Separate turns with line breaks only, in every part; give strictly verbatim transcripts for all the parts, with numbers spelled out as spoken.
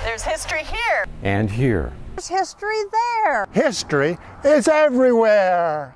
There's history here.
And here.
There's history there.
History is everywhere.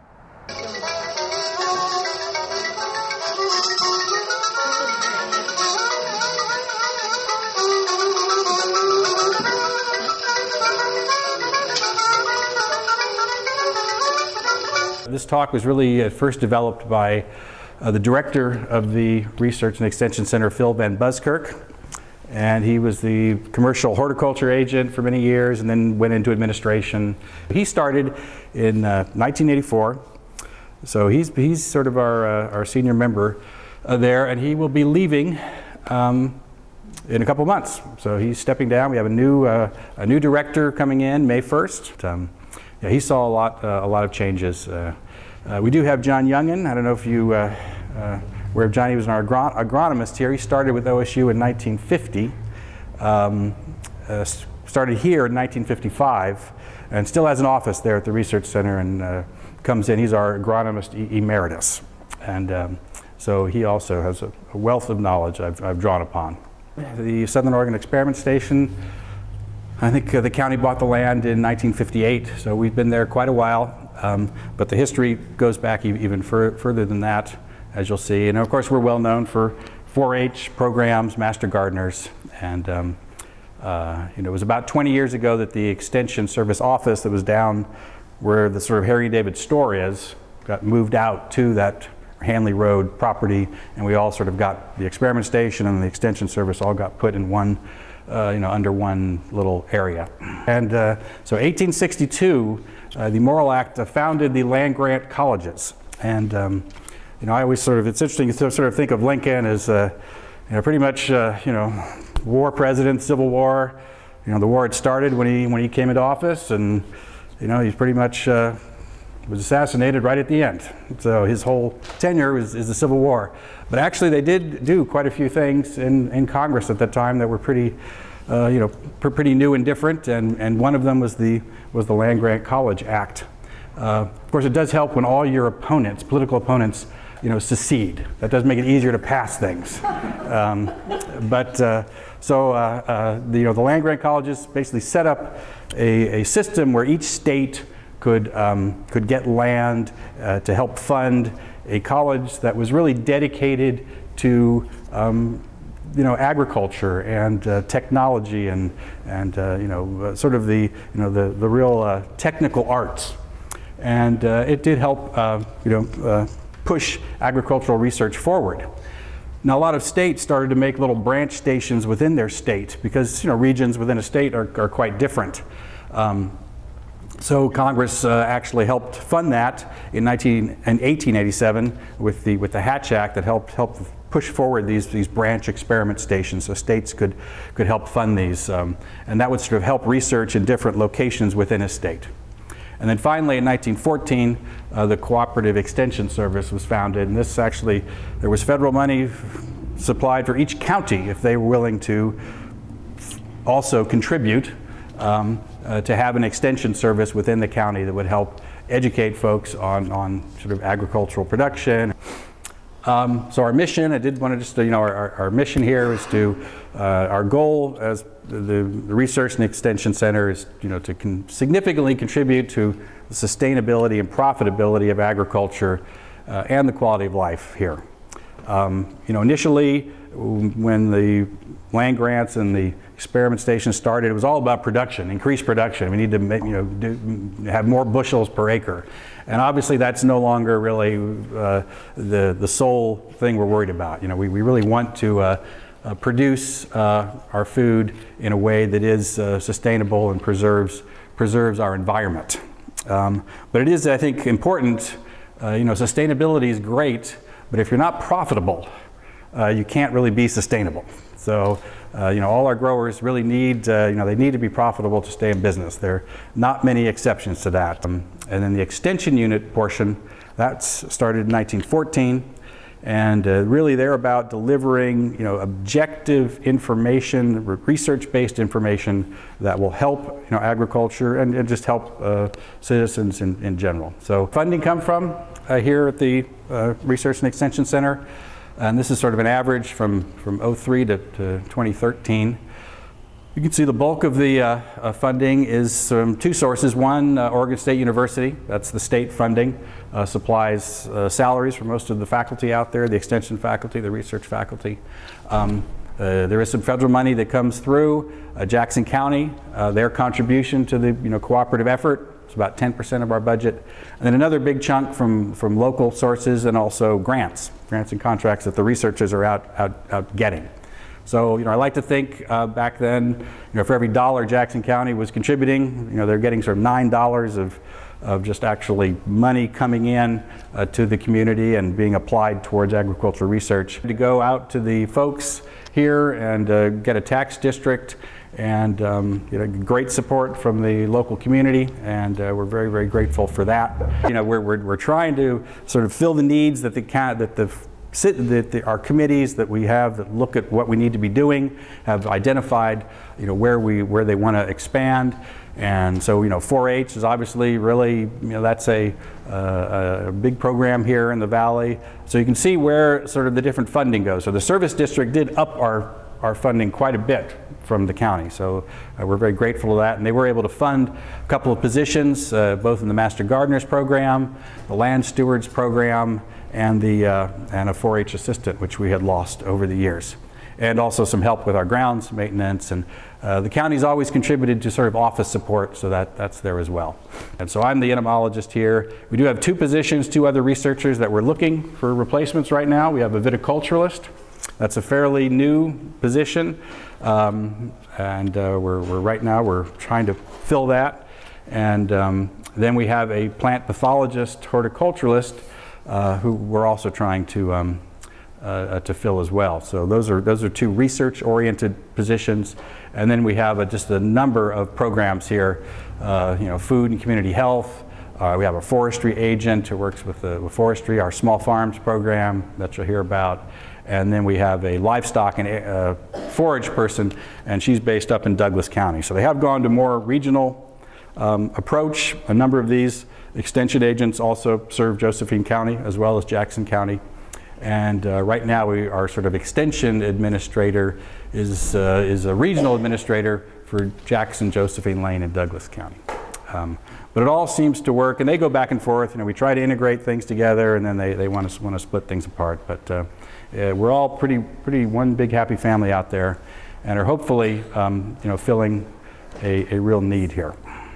This talk was really uh, first developed by uh, the director of the Research and Extension Center, Phil Van Buskirk. And he was the commercial horticulture agent for many years and then went into administration. He started in uh, nineteen eighty-four, so he's, he's sort of our, uh, our senior member uh, there, and he will be leaving um, in a couple of months. So he's stepping down. We have a new, uh, a new director coming in May first. Um, yeah, he saw a lot, uh, a lot of changes. Uh, uh, we do have John Youngin. I don't know if you uh, uh, where Johnny was an agron agronomist here. He started with O S U in nineteen fifty, um, uh, started here in nineteen fifty-five, and still has an office there at the Research Center and uh, comes in. He's our agronomist e emeritus. And um, so he also has a, a wealth of knowledge I've, I've drawn upon. The Southern Oregon Experiment Station, I think uh, the county bought the land in nineteen fifty-eight, so we've been there quite a while. Um, but the history goes back e even fur further than that, as you'll see. And of course, we're well known for four H programs, master gardeners, and um, uh, you know, it was about twenty years ago that the Extension Service office that was down where the sort of Harry David store is got moved out to that Hanley Road property, and we all sort of got the experiment station and the Extension Service all got put in one, uh, you know, under one little area. And uh, so eighteen sixty-two, uh, the Morrill Act uh, founded the land-grant colleges. And um, you know, I always sort of, it's interesting to sort of think of Lincoln as, uh, you know, pretty much, uh, you know, war president, Civil War. You know, the war had started when he, when he came into office, and, you know, he's pretty much uh, was assassinated right at the end. So his whole tenure is, is the Civil War. But actually they did do quite a few things in, in Congress at that time that were pretty, uh, you know, pr pretty new and different, and, and one of them was the, was the Land-Grant College Act. Uh, of course, it does help when all your opponents, political opponents, you know, secede. That does make it easier to pass things. Um, but uh, so, uh, uh, the, you know, the land-grant colleges basically set up a, a system where each state could, um, could get land uh, to help fund a college that was really dedicated to, um, you know, agriculture and uh, technology and, and uh, you know, uh, sort of the, you know, the, the real uh, technical arts. And uh, it did help, uh, you know, uh, push agricultural research forward. Now, a lot of states started to make little branch stations within their state because, you know, regions within a state are, are quite different. Um, so Congress uh, actually helped fund that in eighteen eighty-seven with the with the Hatch Act that helped help push forward these these branch experiment stations, so states could could help fund these, um, and that would sort of help research in different locations within a state. And then finally, in nineteen fourteen, uh, the Cooperative Extension Service was founded, and this actually, there was federal money supplied for each county if they were willing to also contribute um, uh, to have an extension service within the county that would help educate folks on, on sort of agricultural production. Um, so our mission, I did want to just, you know, our, our mission here is to, uh, our goal as the, the Research and Extension Center is, you know, to con significantly contribute to the sustainability and profitability of agriculture uh, and the quality of life here. Um, you know, initially, when the land grants and the experiment station started, it was all about production, increased production. We need to make, you know, do, have more bushels per acre. And obviously that's no longer really uh, the, the sole thing we're worried about. You know, we, we really want to uh, uh, produce uh, our food in a way that is uh, sustainable and preserves, preserves our environment. Um, but it is, I think, important, uh, you know, sustainability is great, but if you're not profitable, uh, you can't really be sustainable. So, uh, you know, all our growers really need, uh, you know, they need to be profitable to stay in business. There are not many exceptions to that. Um, and then the extension unit portion, that's started in nineteen fourteen. And uh, really they're about delivering, you know, objective information, research-based information that will help, you know, agriculture and, and just help uh, citizens in, in general. So funding comes from uh, here at the uh, Research and Extension Center. And this is sort of an average from, from oh three to, to twenty thirteen. You can see the bulk of the uh, uh, funding is from two sources. One, uh, Oregon State University, that's the state funding, uh, supplies uh, salaries for most of the faculty out there, the extension faculty, the research faculty. Um, uh, there is some federal money that comes through. Uh, Jackson County, uh, their contribution to the you know, cooperative effort, it's about ten percent of our budget. And then another big chunk from, from local sources and also grants, grants and contracts that the researchers are out, out, out getting. So, you know, I like to think uh, back then, you know, for every dollar Jackson County was contributing, you know, they're getting sort of nine dollars of, of just actually money coming in uh, to the community and being applied towards agricultural research. To go out to the folks here and uh, get a tax district and, um, you know, great support from the local community, and uh, we're very, very grateful for that. You know, we're, we're, we're trying to sort of fill the needs that the, that the Sit, that the, our committees that we have that look at what we need to be doing have identified, you know, where we where they want to expand, and so you know, four H is obviously really, you know, that's a, uh, a big program here in the valley. So you can see where sort of the different funding goes. So the service district did up our our funding quite a bit from the county, so uh, we're very grateful to that, and they were able to fund a couple of positions, uh, both in the Master Gardeners program, the Land Stewards program, and the uh, and a four H assistant, which we had lost over the years, and also some help with our grounds maintenance. And uh, the county's always contributed to sort of office support, so that that's there as well. And so I'm the entomologist here. We do have two positions, two other researchers that we're looking for replacements right now. We have a viticulturalist. That's a fairly new position, um, and uh, we're, we're right now we're trying to fill that. And um, then we have a plant pathologist, horticulturalist, Uh, who we're also trying to um, uh, to fill as well. So those are those are two research-oriented positions, and then we have a, just a number of programs here. Uh, you know, food and community health. Uh, we have a forestry agent who works with the with forestry. Our small farms program that you'll hear about, and then we have a livestock and uh, forage person, and she's based up in Douglas County. So they have gone to more regional um, approach. A number of these extension agents also serve Josephine County as well as Jackson County. And uh, right now we, our sort of extension administrator is, uh, is a regional administrator for Jackson, Josephine, Lane, and Douglas County. Um, but it all seems to work, and they go back and forth. You know, we try to integrate things together, and then they, they want to want to split things apart. But uh, uh, we're all pretty pretty one big happy family out there, and are hopefully um, you know, filling a, a real need here.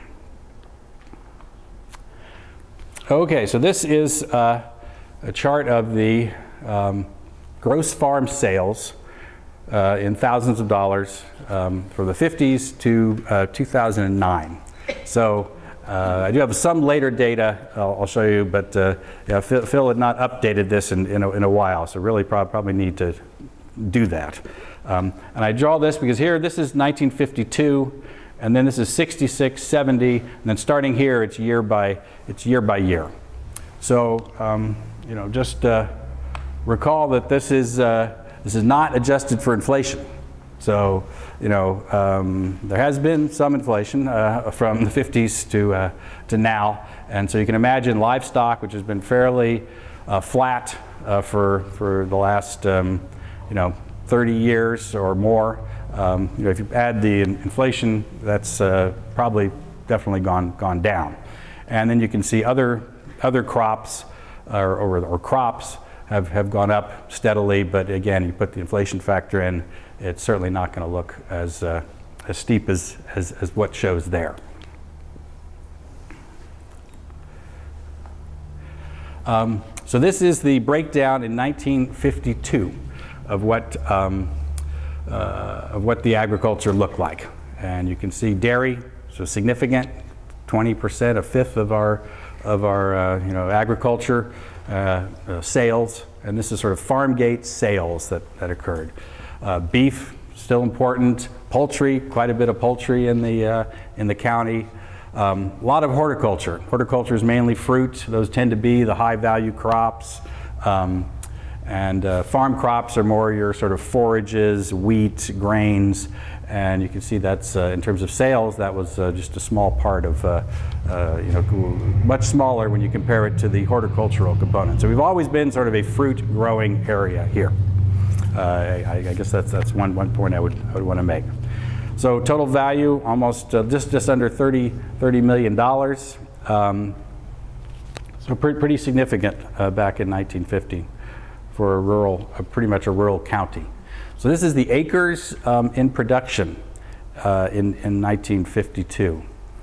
Okay, so this is uh, a chart of the um, gross farm sales uh, in thousands of dollars um, from the fifties to uh, two thousand nine. So uh, I do have some later data I'll, I'll show you, but uh, yeah, Phil, Phil had not updated this in, in, a, in a while, so really prob probably need to do that. Um, and I draw this because here, this is nineteen fifty-two. And then this is sixty-six, seventy, and then starting here, it's year by it's year by year. So um, you know, just uh, recall that this is uh, this is not adjusted for inflation. So you know, um, there has been some inflation uh, from the fifties to uh, to now, and so you can imagine livestock, which has been fairly uh, flat uh, for for the last um, you know, thirty years or more. Um, you know, if you add the inflation, that's uh, probably definitely gone gone down. And then you can see other other crops or, or, or crops have, have gone up steadily, but again, you put the inflation factor in, it's certainly not going to look as uh, as steep as, as as what shows there. Um, so this is the breakdown in nineteen fifty-two of what um, Uh, of what the agriculture looked like. And you can see dairy, so significant, twenty percent, a fifth of our of our uh, you know, agriculture uh, uh, sales, and this is sort of farm gate sales that, that occurred. Uh, beef, still important. Poultry, quite a bit of poultry in the uh, in the county. Um, a lot of horticulture. Horticulture is mainly fruit. Those tend to be the high value crops. Um, And uh, farm crops are more your sort of forages, wheat, grains, and you can see that's uh, in terms of sales, that was uh, just a small part of, uh, uh, you know, much smaller when you compare it to the horticultural component. So we've always been sort of a fruit growing area here. Uh, I, I guess that's that's one one point I would I would want to make. So total value almost uh, just just under thirty million dollars. Um, so pretty pretty significant uh, back in nineteen fifty for a rural, uh, pretty much a rural county. So this is the acres um, in production uh, in in nineteen fifty-two.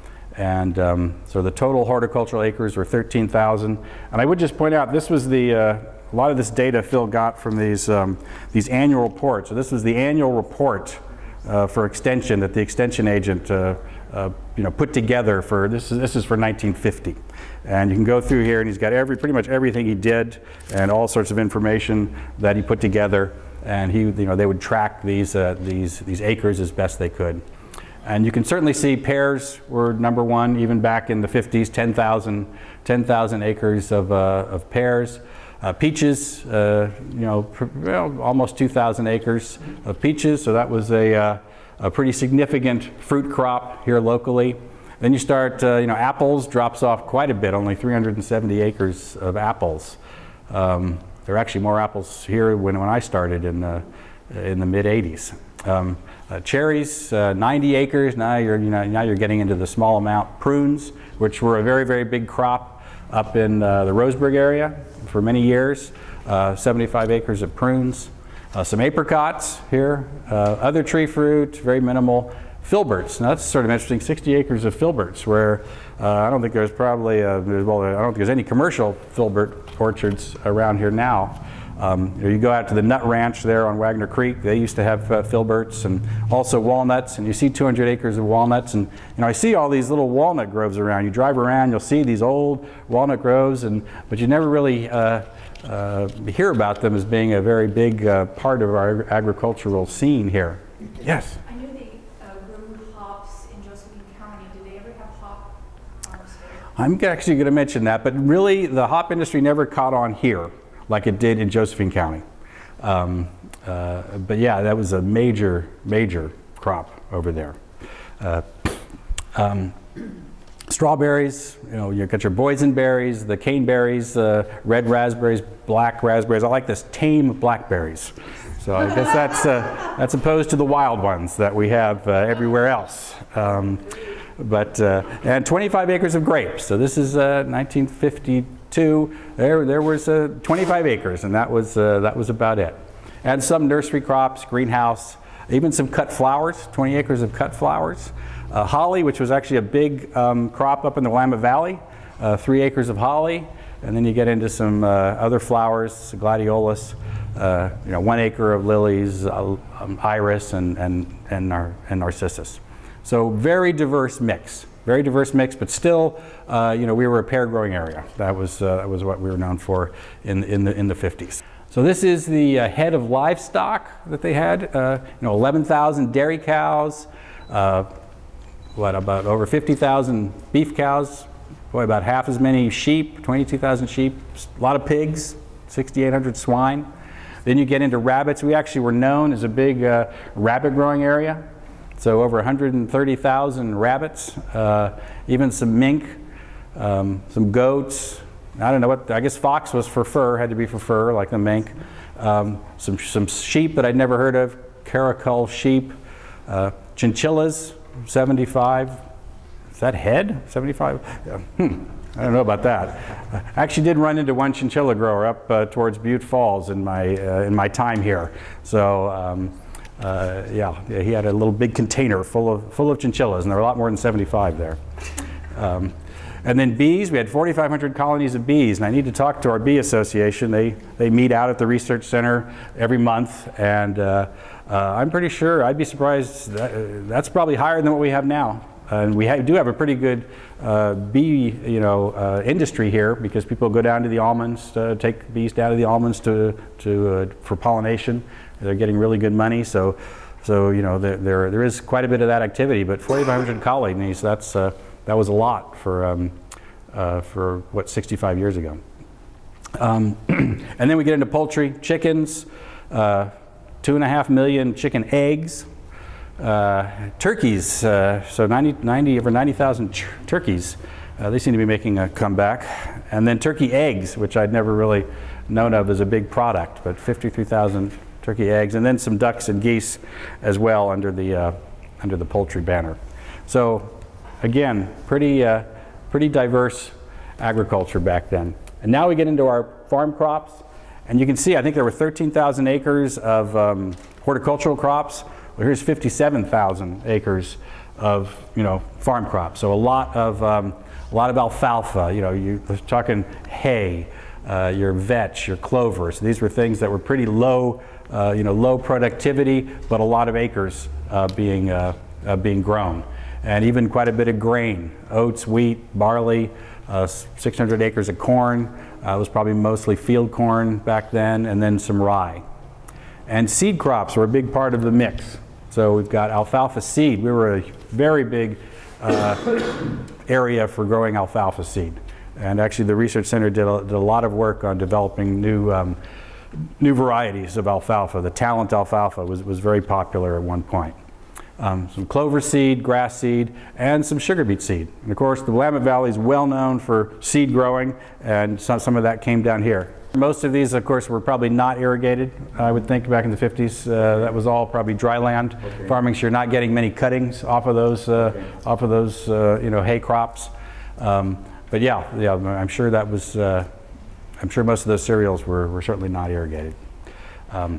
And um, so the total horticultural acres were thirteen thousand. And I would just point out, this was the, uh, a lot of this data Phil got from these, um, these annual reports. So this was the annual report uh, for extension that the extension agent uh, uh, you know, put together for, this is, this is for nineteen fifty. And you can go through here and he's got every, pretty much everything he did and all sorts of information that he put together. And he, you know, they would track these, uh, these, these acres as best they could. And you can certainly see pears were number one, even back in the fifties, ten thousand acres of, uh, of pears. Uh, peaches, uh, you know, well, almost two thousand acres of peaches, so that was a, uh, a pretty significant fruit crop here locally. Then you start, uh, you know, apples drops off quite a bit, only three hundred seventy acres of apples. Um, there are actually more apples here when, when I started in the, in the mid eighties. Um, uh, cherries, uh, ninety acres. Now you're, you know, now you're getting into the small amount. Prunes, which were a very, very big crop up in uh, the Roseburg area for many years. Uh, seventy-five acres of prunes. Uh, some apricots here. Uh, other tree fruit, very minimal. Filberts. Now that's sort of interesting. sixty acres of filberts, where uh, I don't think there's probably, a, well, I don't think there's any commercial filbert orchards around here now. Um, you go out to the nut ranch there on Wagner Creek. They used to have uh, filberts and also walnuts, and you see two hundred acres of walnuts. And you know, I see all these little walnut groves around. You drive around, you'll see these old walnut groves, and but you never really uh, uh, hear about them as being a very big uh, part of our agricultural scene here. Yes.
I knew they uh, grew hops in Josephine County. Did they ever have hop farms there?
I'm actually going to mention that, but really the hop industry never caught on here like it did in Josephine County. Um, uh, but yeah, that was a major, major crop over there. Uh, um, strawberries, you know, you got your boysenberries, the caneberries, uh, red raspberries, black raspberries. I like this tame blackberries. So I guess that's, uh, that's opposed to the wild ones that we have uh, everywhere else. Um, but, uh, and twenty-five acres of grapes. So this is uh, nineteen fifty-two. There, there was uh, twenty-five acres, and that was, uh, that was about it. And some nursery crops, greenhouse, even some cut flowers, twenty acres of cut flowers. Uh, holly, which was actually a big um, crop up in the Willamette Valley, uh, three acres of holly. And then you get into some uh, other flowers, gladiolus, uh, you know, one acre of lilies, uh, um, iris, and, and, and, nar and narcissus. So very diverse mix. Very diverse mix, but still, uh, you know, we were a pear growing area. That was, uh, that was what we were known for in, in, the, in the fifties. So this is the uh, head of livestock that they had. Uh, you know, eleven thousand dairy cows, uh, what, about over fifty thousand beef cows, boy, about half as many sheep, twenty-two thousand sheep, a lot of pigs, sixty-eight hundred swine. Then you get into rabbits. We actually were known as a big uh, rabbit growing area. So over one hundred thirty thousand rabbits, uh, even some mink, um, some goats. I don't know what, I guess fox was for fur, had to be for fur, like the mink. Um, some, some sheep that I'd never heard of, caracal sheep. Uh, chinchillas, seventy-five. Is that head? seventy-five? Yeah. Hmm. I don't know about that. I actually did run into one chinchilla grower up uh, towards Butte Falls in my, uh, in my time here. So. Um, Uh, yeah, yeah, he had a little big container full of full of chinchillas, and there were a lot more than seventy-five there. Um, and then bees, we had forty-five hundred colonies of bees, and I need to talk to our bee association. They they meet out at the research center every month, and uh, uh, I'm pretty sure, I'd be surprised, that, uh, that's probably higher than what we have now. And we ha do have a pretty good uh, bee, you know, uh, industry here, because people go down to the almonds, to take bees down to the almonds to to uh, for pollination. They're getting really good money, so so you know there there, there is quite a bit of that activity. But forty-five hundred colonies, that's uh, that was a lot for um, uh, for what sixty-five years ago. Um, and then we get into poultry, chickens, uh, two and a half million chicken eggs. Uh, turkeys, uh, so ninety, ninety, over ninety thousand turkeys. Uh, they seem to be making a comeback. And then turkey eggs, which I'd never really known of as a big product, but fifty-three thousand turkey eggs. And then some ducks and geese as well under the, uh, under the poultry banner. So again, pretty, uh, pretty diverse agriculture back then. And now we get into our farm crops, and you can see I think there were thirteen thousand acres of um, horticultural crops. Well, here's fifty-seven thousand acres of, you know, farm crops. So a lot of um, a lot of alfalfa. You know, you're talking hay, uh, your vetch, your clover. So these were things that were pretty low, uh, you know, low productivity, but a lot of acres uh, being uh, uh, being grown, and even quite a bit of grain: oats, wheat, barley. Uh, six hundred acres of corn. Uh, it was probably mostly field corn back then, and then some rye. And seed crops were a big part of the mix. So we've got alfalfa seed. We were a very big uh, area for growing alfalfa seed. And actually the Research Center did a, did a lot of work on developing new, um, new varieties of alfalfa. The Talent alfalfa was, was very popular at one point. Um, some clover seed, grass seed, and some sugar beet seed. And of course the Willamette Valley is well known for seed growing, and some, some of that came down here. Most of these, of course, were probably not irrigated, I would think, back in the fifties. Uh, that was all probably dry land okay. farming, so you're not getting many cuttings off of those, uh, okay. off of those uh, you know, hay crops. Um, but yeah, yeah, I'm sure that was, uh, I'm sure most of those cereals were, were certainly not irrigated. Um,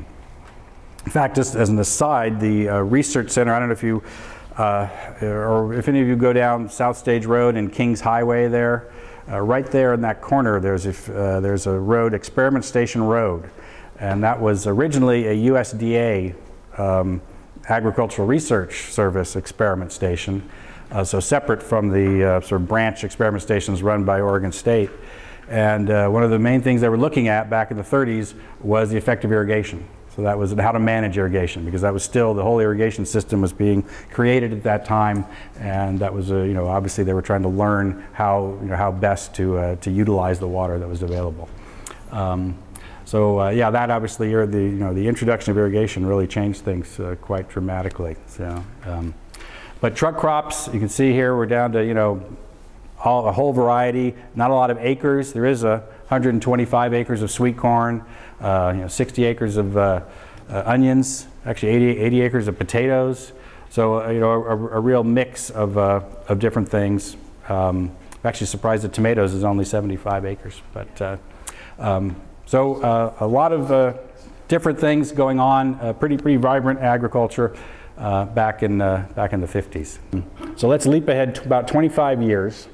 in fact, just as an aside, the uh, Research Center, I don't know if you, uh, or if any of you go down South Stage Road and Kings Highway there, Uh, right there in that corner, there's a, uh, there's a road, Experiment Station Road, and that was originally a U S D A um, Agricultural Research Service experiment station, uh, so separate from the uh, sort of branch experiment stations run by Oregon State. And uh, one of the main things they were looking at back in the thirties was the effect of irrigation. So that was how to manage irrigation, because that was still, the whole irrigation system was being created at that time, and that was, a, you know, obviously they were trying to learn how, you know, how best to, uh, to utilize the water that was available. Um, so uh, yeah, that obviously, the, you know, the introduction of irrigation really changed things uh, quite dramatically. So, um, but truck crops, you can see here, we're down to, you know, all, a whole variety, not a lot of acres. There is a one hundred twenty-five acres of sweet corn, uh, you know, sixty acres of uh, uh, onions, actually eighty, eighty acres of potatoes. So uh, you know, a, a real mix of, uh, of different things. Um, I'm actually surprised that tomatoes is only seventy-five acres. But uh, um, so uh, a lot of uh, different things going on. Uh, pretty pretty vibrant agriculture uh, back in uh, back in the fifties. So let's leap ahead to about twenty-five years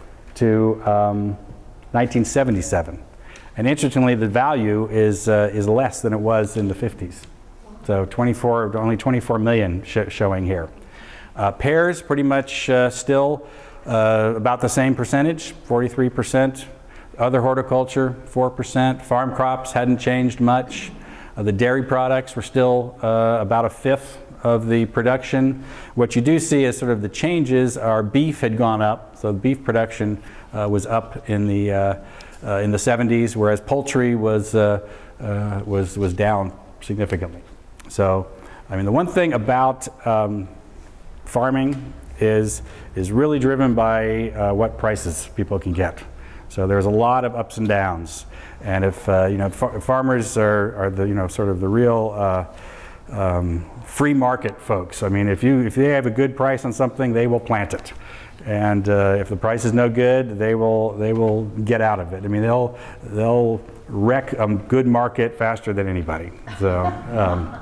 to um, nineteen seventy-seven, and interestingly, the value is uh, is less than it was in the fifties. So twenty-four, only twenty-four million sh showing here. Uh, pears pretty much uh, still uh, about the same percentage, forty-three percent. Other horticulture, four percent. Farm crops hadn't changed much. Uh, the dairy products were still uh, about a fifth of the production. What you do see is sort of the changes are beef had gone up, so beef production uh, was up in the uh, uh, in the seventies, whereas poultry was uh, uh, was was down significantly. So, I mean, the one thing about um, farming is is really driven by uh, what prices people can get. So there's a lot of ups and downs, and if uh, you know, far farmers are are the you know sort of the real uh, um, free market folks. I mean, if you if they have a good price on something, they will plant it, and uh, if the price is no good, they will they will get out of it. I mean, they'll they'll wreck a good market faster than anybody. So, um,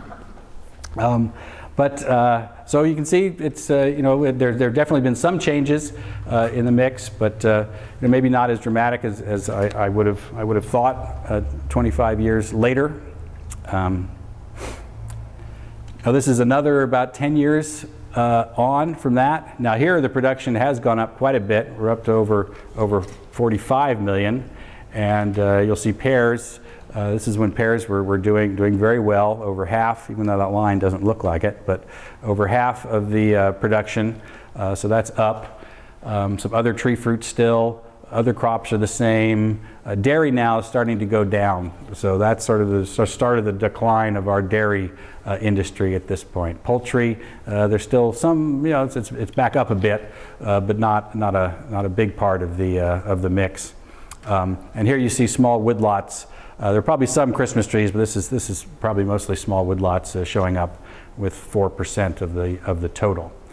um, but uh, so you can see it's uh, you know there there have definitely been some changes uh, in the mix, but uh, you know, maybe not as dramatic as as I, I would have I would have thought uh, twenty-five years later. Um, Now this is another about ten years uh, on from that. Now here the production has gone up quite a bit. We're up to over over forty-five million, and uh, you'll see pears. Uh, this is when pears were, were doing doing very well, over half, even though that line doesn't look like it, but over half of the uh, production. Uh, so that's up. Um, some other tree fruit still. Other crops are the same. Uh, dairy now is starting to go down, so that's sort of the so start of the decline of our dairy uh, industry at this point. Poultry, uh, there's still some, you know, it's, it's, it's back up a bit, uh, but not not a not a big part of the uh, of the mix. Um, and here you see small woodlots. Uh, there are probably some Christmas trees, but this is this is probably mostly small woodlots uh, showing up with four percent of the of the total.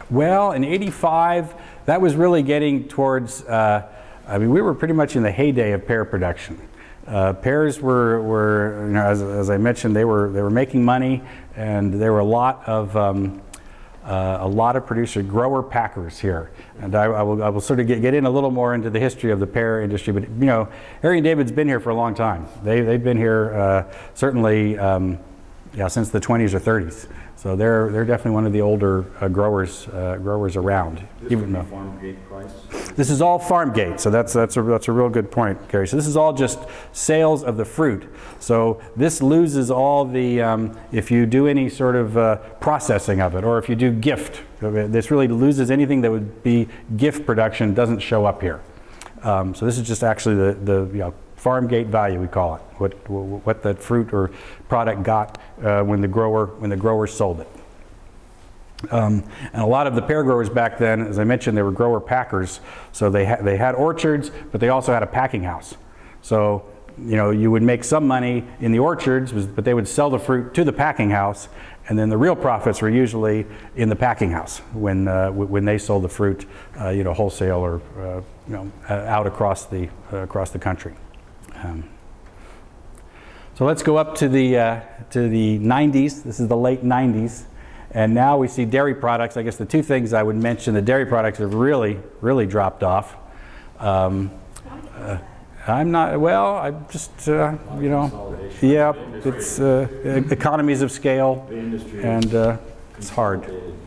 Well, in eighty-five, that was really getting towards, uh, I mean, we were pretty much in the heyday of pear production. Uh, pears were, were you know, as, as I mentioned, they were, they were making money, and there were a lot of, um, uh, a lot of producer grower packers here. And I, I, will, I will sort of get, get in a little more into the history of the pear industry, but you know, Harry and David's been here for a long time. They, they've been here uh, certainly um, yeah, since the twenties or thirties. So they're they're definitely one of the older uh, growers uh, growers around.
This
even though
farm gate price.
this is all farm gate, so that's that's a that's a real good point, Gary. So this is all just sales of the fruit. So this loses all the um, if you do any sort of uh, processing of it, or if you do gift. This really loses anything that would be gift production. Doesn't show up here. Um, so this is just actually the the you know, farm gate value, we call it, what what that fruit or product got uh, when the grower when the grower sold it. Um, and a lot of the pear growers back then, as I mentioned, they were grower packers. So they had they had orchards, but they also had a packing house. So you know you would make some money in the orchards, but they would sell the fruit to the packing house, and then the real profits were usually in the packing house when uh, when they sold the fruit, uh, you know, wholesale or uh, you know out across the uh, across the country. Um, so let's go up to the uh, to the nineties. This is the late nineties, and now we see dairy products. I guess the two things I would mention: the dairy products have really, really dropped off. Um, uh, I'm not well. I'm just uh, you know, yeah. It's uh, economies of scale, and uh, it's hard.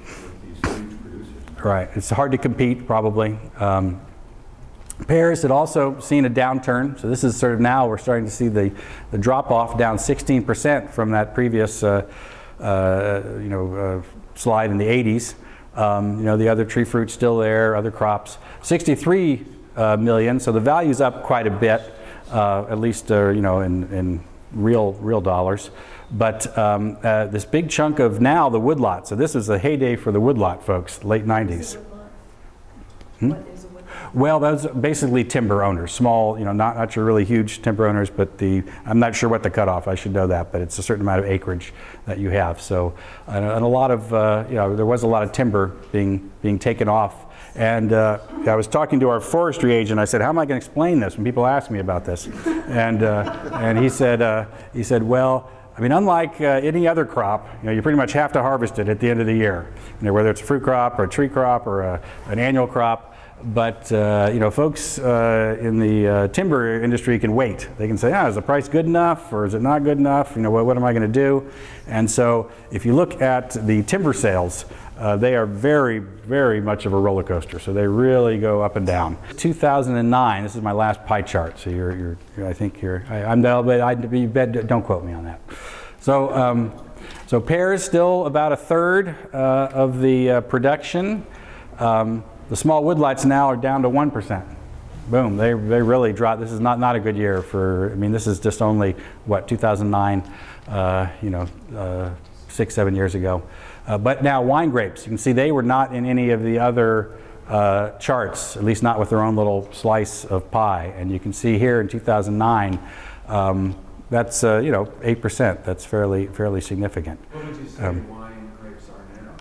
Right. It's hard to compete, probably. Um, Pears had also seen a downturn, so this is sort of now we're starting to see the, the drop off down sixteen percent from that previous uh, uh, you know uh, slide in the eighties. Um, you know the other tree fruit still there, other crops. sixty-three uh, million, so the value's up quite a bit, uh, at least uh, you know in, in real real dollars. But um, uh, this big chunk of now the woodlot. So this is the heyday for the woodlot folks, late nineties. Hmm? Well, those are basically timber owners, small, you know, not, not your really huge timber owners, but the, I'm not sure what the cutoff, I should know that, but it's a certain amount of acreage that you have. So, and, and a lot of, uh, you know, there was a lot of timber being, being taken off. And uh, I was talking to our forestry agent, I said, how am I going to explain this when people ask me about this? And, uh, and he said, uh, he said, well, I mean, unlike uh, any other crop, you know, you pretty much have to harvest it at the end of the year, you know, whether it's a fruit crop or a tree crop or a, an annual crop. But uh, you know, folks uh, in the uh, timber industry can wait. They can say, "Ah, is the price good enough, or is it not good enough? You know, what, what am I going to do?" And so, if you look at the timber sales, uh, they are very, very much of a roller coaster. So they really go up and down. two thousand nine. This is my last pie chart. So you're, you're, you're I think you're. I, I'm no, but I you bet, don't quote me on that. So, um, so pears still about a third uh, of the uh, production. Um, The small woodlots now are down to one percent. Boom, they, they really dropped. This is not, not a good year for, I mean, this is just only, what, two thousand nine, uh, you know, uh, six, seven years ago. Uh, but now wine grapes, you can see they were not in any of the other uh, charts, at least not with their own little slice of pie. And you can see here in two thousand nine, um, that's, uh, you know, eight percent. That's fairly, fairly significant.
What would you say
Um,
wine grapes are now?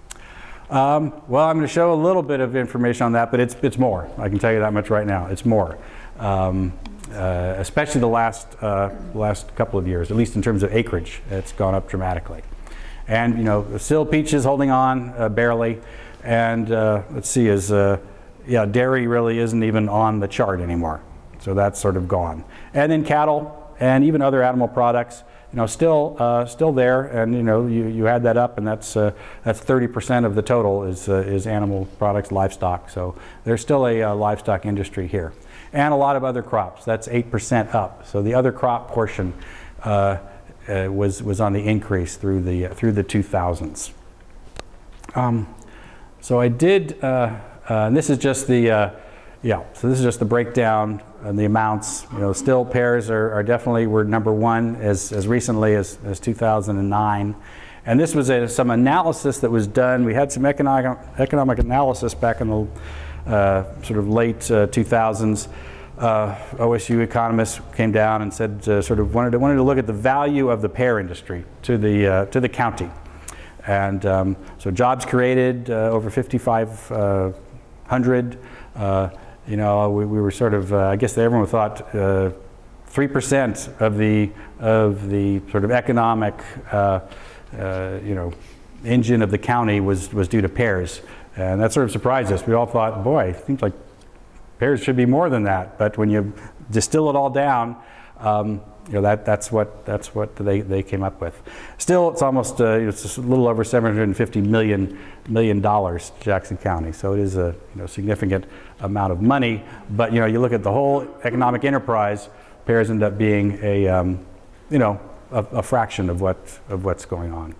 Um, well, I'm going to show a little bit of information on that, but it's it's more. I can tell you that much right now. It's more, um, uh, especially the last uh, last couple of years, at least in terms of acreage. It's gone up dramatically, and you know, still peaches holding on uh, barely, and uh, let's see, is uh, yeah, dairy really isn't even on the chart anymore, so that's sort of gone. And then cattle and even other animal products, you know, still uh, still there, and you know, you, you add that up, and that's uh, that's thirty percent of the total is uh, is animal products, livestock. So there's still a uh, livestock industry here, and a lot of other crops. That's eight percent up. So the other crop portion uh, uh, was was on the increase through the uh, through the two thousands. Um, so I did, uh, uh, and this is just the. Uh, Yeah, so this is just the breakdown and the amounts. You know, still pears are, are definitely were number one as, as recently as, as two thousand nine. And this was a, some analysis that was done. We had some economic, economic analysis back in the uh, sort of late uh, two thousands. Uh, O S U economists came down and said, uh, sort of wanted to, wanted to look at the value of the pear industry to the, uh, to the county. And um, so jobs created, uh, over fifty-five hundred. Uh, you know, we, we were sort of, uh, I guess everyone thought uh, three percent of the, of the sort of economic, uh, uh, you know, engine of the county was, was due to pears. And that sort of surprised us. We all thought, boy, it seems like pears should be more than that. But when you distill it all down, um, you know, that, that's what, that's what they, they came up with. Still, it's almost, uh, it's a little over seven hundred fifty million, million dollars, Jackson County. So it is a you know, significant amount of money. But, you know, you look at the whole economic enterprise, pears end up being a, um, you know, a, a fraction of, what, of what's going on.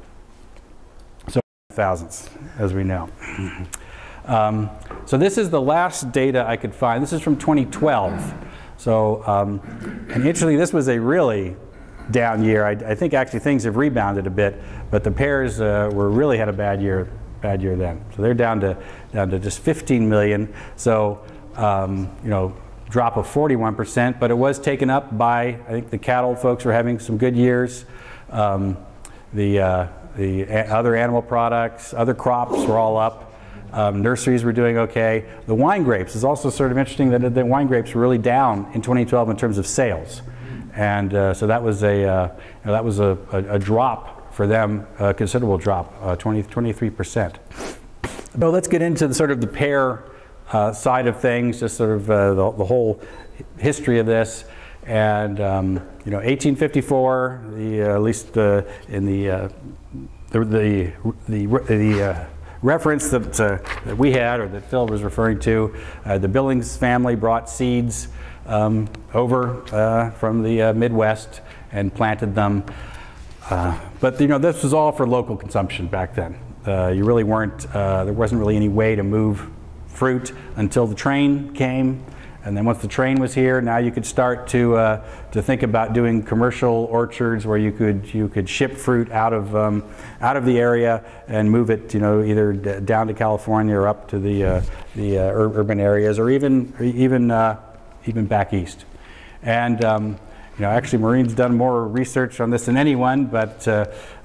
So thousands, as we know. Um, so this is the last data I could find. This is from twenty twelve. So, um, and interestingly, this was a really down year. I, I think actually things have rebounded a bit, but the pears uh, were really had a bad year, bad year then. So they're down to down to just fifteen million. So, um, you know, drop of forty-one percent. But it was taken up by, I think the cattle folks were having some good years. Um, the uh, the a other animal products, other crops were all up. Um, nurseries were doing okay. The wine grapes is also sort of interesting that the wine grapes were really down in twenty twelve in terms of sales, and uh, so that was a uh, you know, that was a, a, a drop for them, a considerable drop, uh, twenty, twenty-three percent. So let's get into the sort of the pear uh, side of things, just sort of uh, the, the whole history of this. And um, you know, eighteen fifty-four, the uh, at least uh, in the uh, the the the, the uh, reference that, uh, that we had, or that Phil was referring to, uh, the Billings family brought seeds um, over uh, from the uh, Midwest and planted them. Uh, but you know, this was all for local consumption back then. Uh, you really weren't, uh, there wasn't really any way to move fruit until the train came. And then once the train was here, now you could start to uh, to think about doing commercial orchards where you could you could ship fruit out of um, out of the area and move it, you know, either d down to California or up to the uh, the uh, ur urban areas, or even or even uh, even back east. And um, you know, actually, Maureen's done more research on this than anyone. But uh,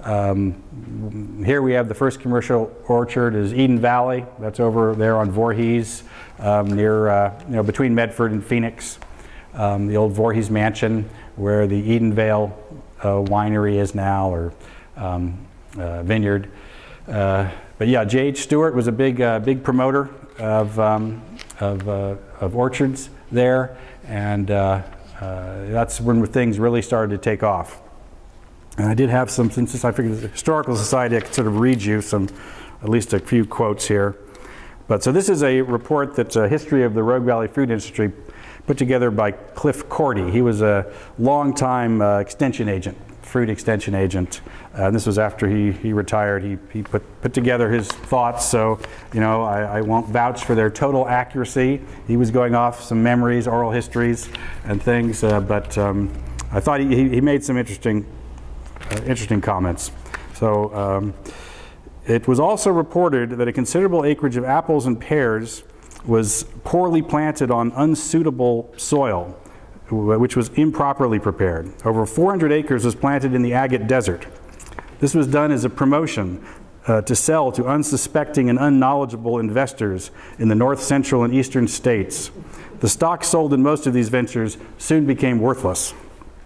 um, here we have the first commercial orchard is Eden Valley. That's over there on Voorhees. Um, near, uh, you know, between Medford and Phoenix, um, the old Voorhees Mansion, where the Edenvale uh, winery is now, or um, uh, vineyard. Uh, but yeah, J H Stewart was a big, uh, big promoter of of, uh, of orchards there, and uh, uh, that's when things really started to take off. And I did have some, since I figured the Historical Society, I could sort of read you some, at least a few quotes here. But so this is a report that's a history of the Rogue Valley fruit industry put together by Cliff Cordy. He was a longtime uh, extension agent, fruit extension agent. Uh, and this was after he, he retired. He, he put, put together his thoughts. So, you know, I, I won't vouch for their total accuracy. He was going off some memories, oral histories, and things. Uh, but um, I thought he, he made some interesting, uh, interesting comments. So. Um, It was also reported that a considerable acreage of apples and pears was poorly planted on unsuitable soil, which was improperly prepared. Over four hundred acres was planted in the agate desert. This was done as a promotion uh, to sell to unsuspecting and unknowledgeable investors in the north, central, and eastern states. The stock sold in most of these ventures soon became worthless.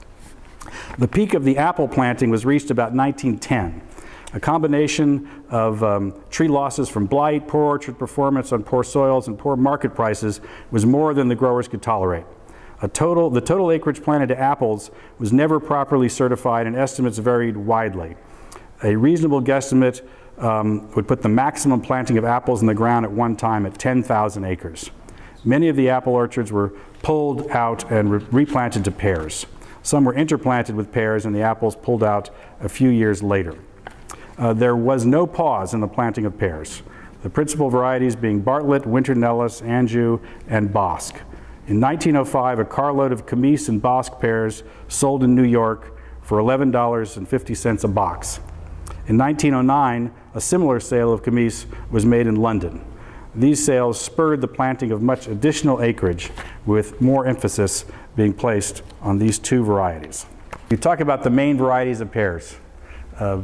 The peak of the apple planting was reached about nineteen ten. A combination of um, tree losses from blight, poor orchard performance on poor soils, and poor market prices was more than the growers could tolerate. A total, the total acreage planted to apples was never properly certified, and estimates varied widely. A reasonable guesstimate um, would put the maximum planting of apples in the ground at one time at ten thousand acres. Many of the apple orchards were pulled out and re replanted to pears. Some were interplanted with pears, and the apples pulled out a few years later. Uh, there was no pause in the planting of pears, the principal varieties being Bartlett, Winter Nellis, Anjou, and Bosc. In nineteen oh five, a carload of Camise and Bosc pears sold in New York for eleven dollars and fifty cents a box. In nineteen oh nine, a similar sale of Camise was made in London. These sales spurred the planting of much additional acreage, with more emphasis being placed on these two varieties. You talk about the main varieties of pears. Uh,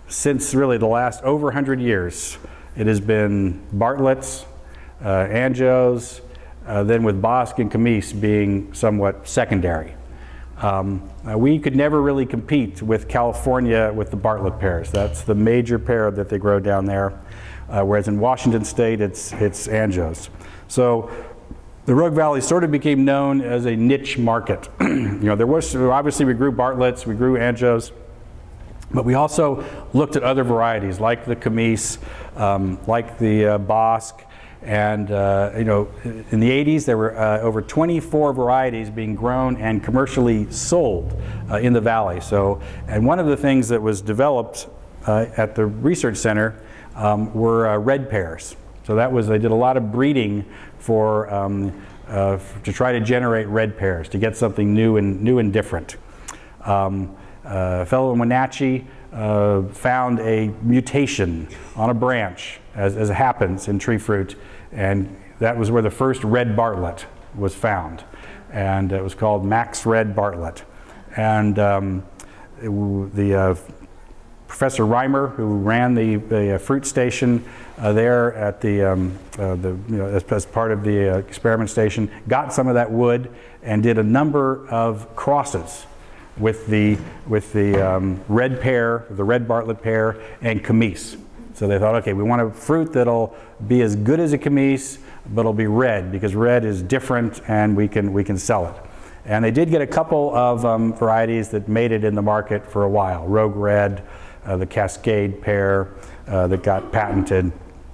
since really the last over one hundred years, it has been Bartlett's, uh, Anjos, uh, then with Bosque and Camise being somewhat secondary. Um, uh, we could never really compete with California with the Bartlett pears. That's the major pear that they grow down there, uh, whereas in Washington State it's, it's Anjos. So the Rogue Valley sort of became known as a niche market. You know, there was, obviously we grew Bartletts, we grew Anjos, but we also looked at other varieties like the Camise, um, like the uh, Bosque, and uh, you know, in the eighties there were uh, over twenty-four varieties being grown and commercially sold uh, in the valley. So, and one of the things that was developed uh, at the research center um, were uh, red pears. So that was, they did a lot of breeding for um, uh, to try to generate red pears, to get something new and new and different. Um, uh, a fellow in Wenatchee uh, found a mutation on a branch, as, as happens in tree fruit, and that was where the first red Bartlett was found, and it was called Max Red Bartlett. And um, it, the uh, Professor Reimer, who ran the, the uh, fruit station uh, there at the, um, uh, the you know, as, as part of the uh, experiment station, got some of that wood and did a number of crosses with the, with the um, red pear, the red Bartlett pear, and Camise. So they thought, okay, we want a fruit that'll be as good as a Camise, but it'll be red, because red is different and we can, we can sell it. And they did get a couple of um, varieties that made it in the market for a while. Rogue Red, uh, the Cascade pear uh, that got patented.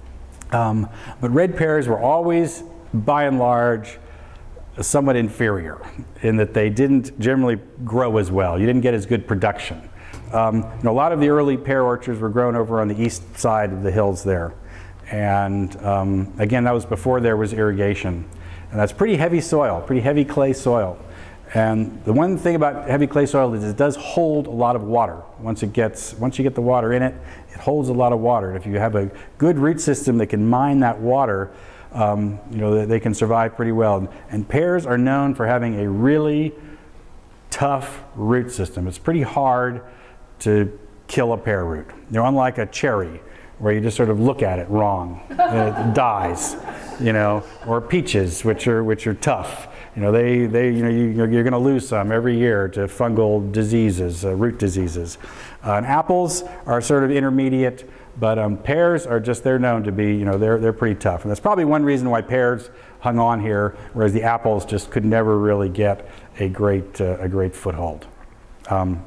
Um, but red pears were always, by and large, somewhat inferior in that they didn't generally grow as well. You didn't get as good production. Um, you know, a lot of the early pear orchards were grown over on the east side of the hills there. And um, again, that was before there was irrigation. And that's pretty heavy soil, pretty heavy clay soil. And the one thing about heavy clay soil is it does hold a lot of water. Once it gets, once you get the water in it, it holds a lot of water. And if you have a good root system that can mine that water, um, you know, they can survive pretty well. And pears are known for having a really tough root system. It's pretty hard to kill a pear root. They're unlike a cherry, where you just sort of look at it wrong and it dies, you know, or peaches, which are which are tough. You know, they they you know you, you're going to lose some every year to fungal diseases, uh, root diseases. Uh, and apples are sort of intermediate, but um, pears are just, they're known to be, you know, they're they're pretty tough. And that's probably one reason why pears hung on here, whereas the apples just could never really get a great uh, a great foothold. Um,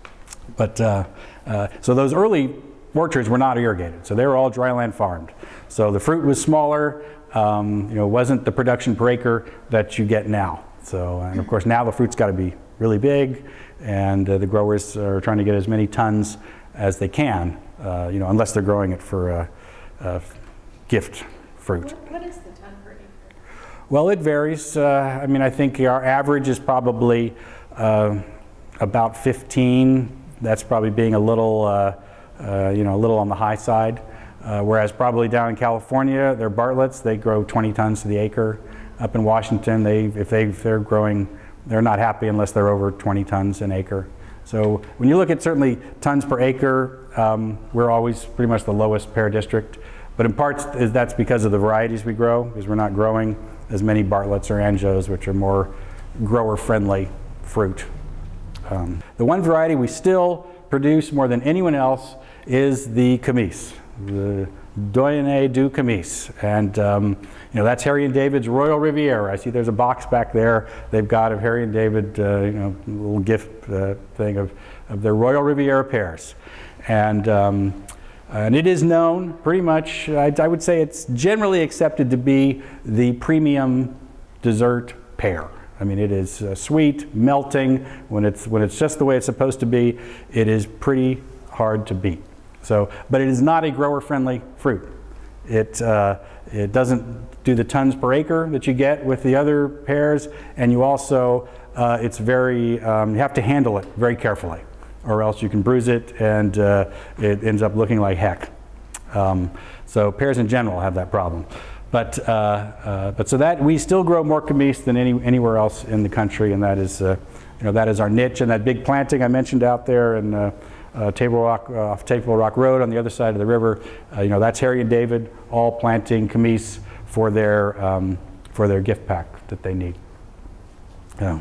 But uh, uh, so those early orchards were not irrigated, so they were all dryland farmed. So the fruit was smaller, um, you know, wasn't the production per acre that you get now. So, and of course now the fruit's got to be really big, and uh, the growers are trying to get as many tons as they can, uh, you know, unless they're growing it for uh, uh, gift fruit.
What, what is the ton per acre?
Well, it varies. Uh, I mean, I think our average is probably uh, about fifteen. That's probably being a little, uh, uh, you know, a little on the high side. Uh, whereas probably down in California, their Bartletts, they grow twenty tons to the acre. Up in Washington, they, if, they, if they're growing, they're not happy unless they're over twenty tons an acre. So when you look at certainly tons per acre, um, we're always pretty much the lowest pear district. But in parts, that's because of the varieties we grow, because we're not growing as many Bartletts or Anjos, which are more grower-friendly fruit. Um, the one variety we still produce more than anyone else is the Camise, the Doyenné du Camise. And um, you know, that's Harry and David's Royal Riviera. I see there's a box back there they've got of Harry and David, uh, you know, little gift uh, thing of, of their Royal Riviera pears. And, um, and it is known pretty much, I, I would say it's generally accepted to be the premium dessert pear. I mean, it is uh, sweet, melting. When it's, when it's just the way it's supposed to be, it is pretty hard to beat. So, but it is not a grower-friendly fruit. It, uh, it doesn't do the tons per acre that you get with the other pears, and you also, uh, it's very, um, you have to handle it very carefully, or else you can bruise it and uh, it ends up looking like heck. Um, so pears in general have that problem. But, uh, uh, but so that we still grow more Camise than any, anywhere else in the country, and that is, uh, you know, that is our niche. And that big planting I mentioned out there in uh, uh, Table Rock, uh, off Table Rock Road on the other side of the river. Uh, you know, that's Harry and David all planting camise for their, um, for their gift pack that they need. Yeah.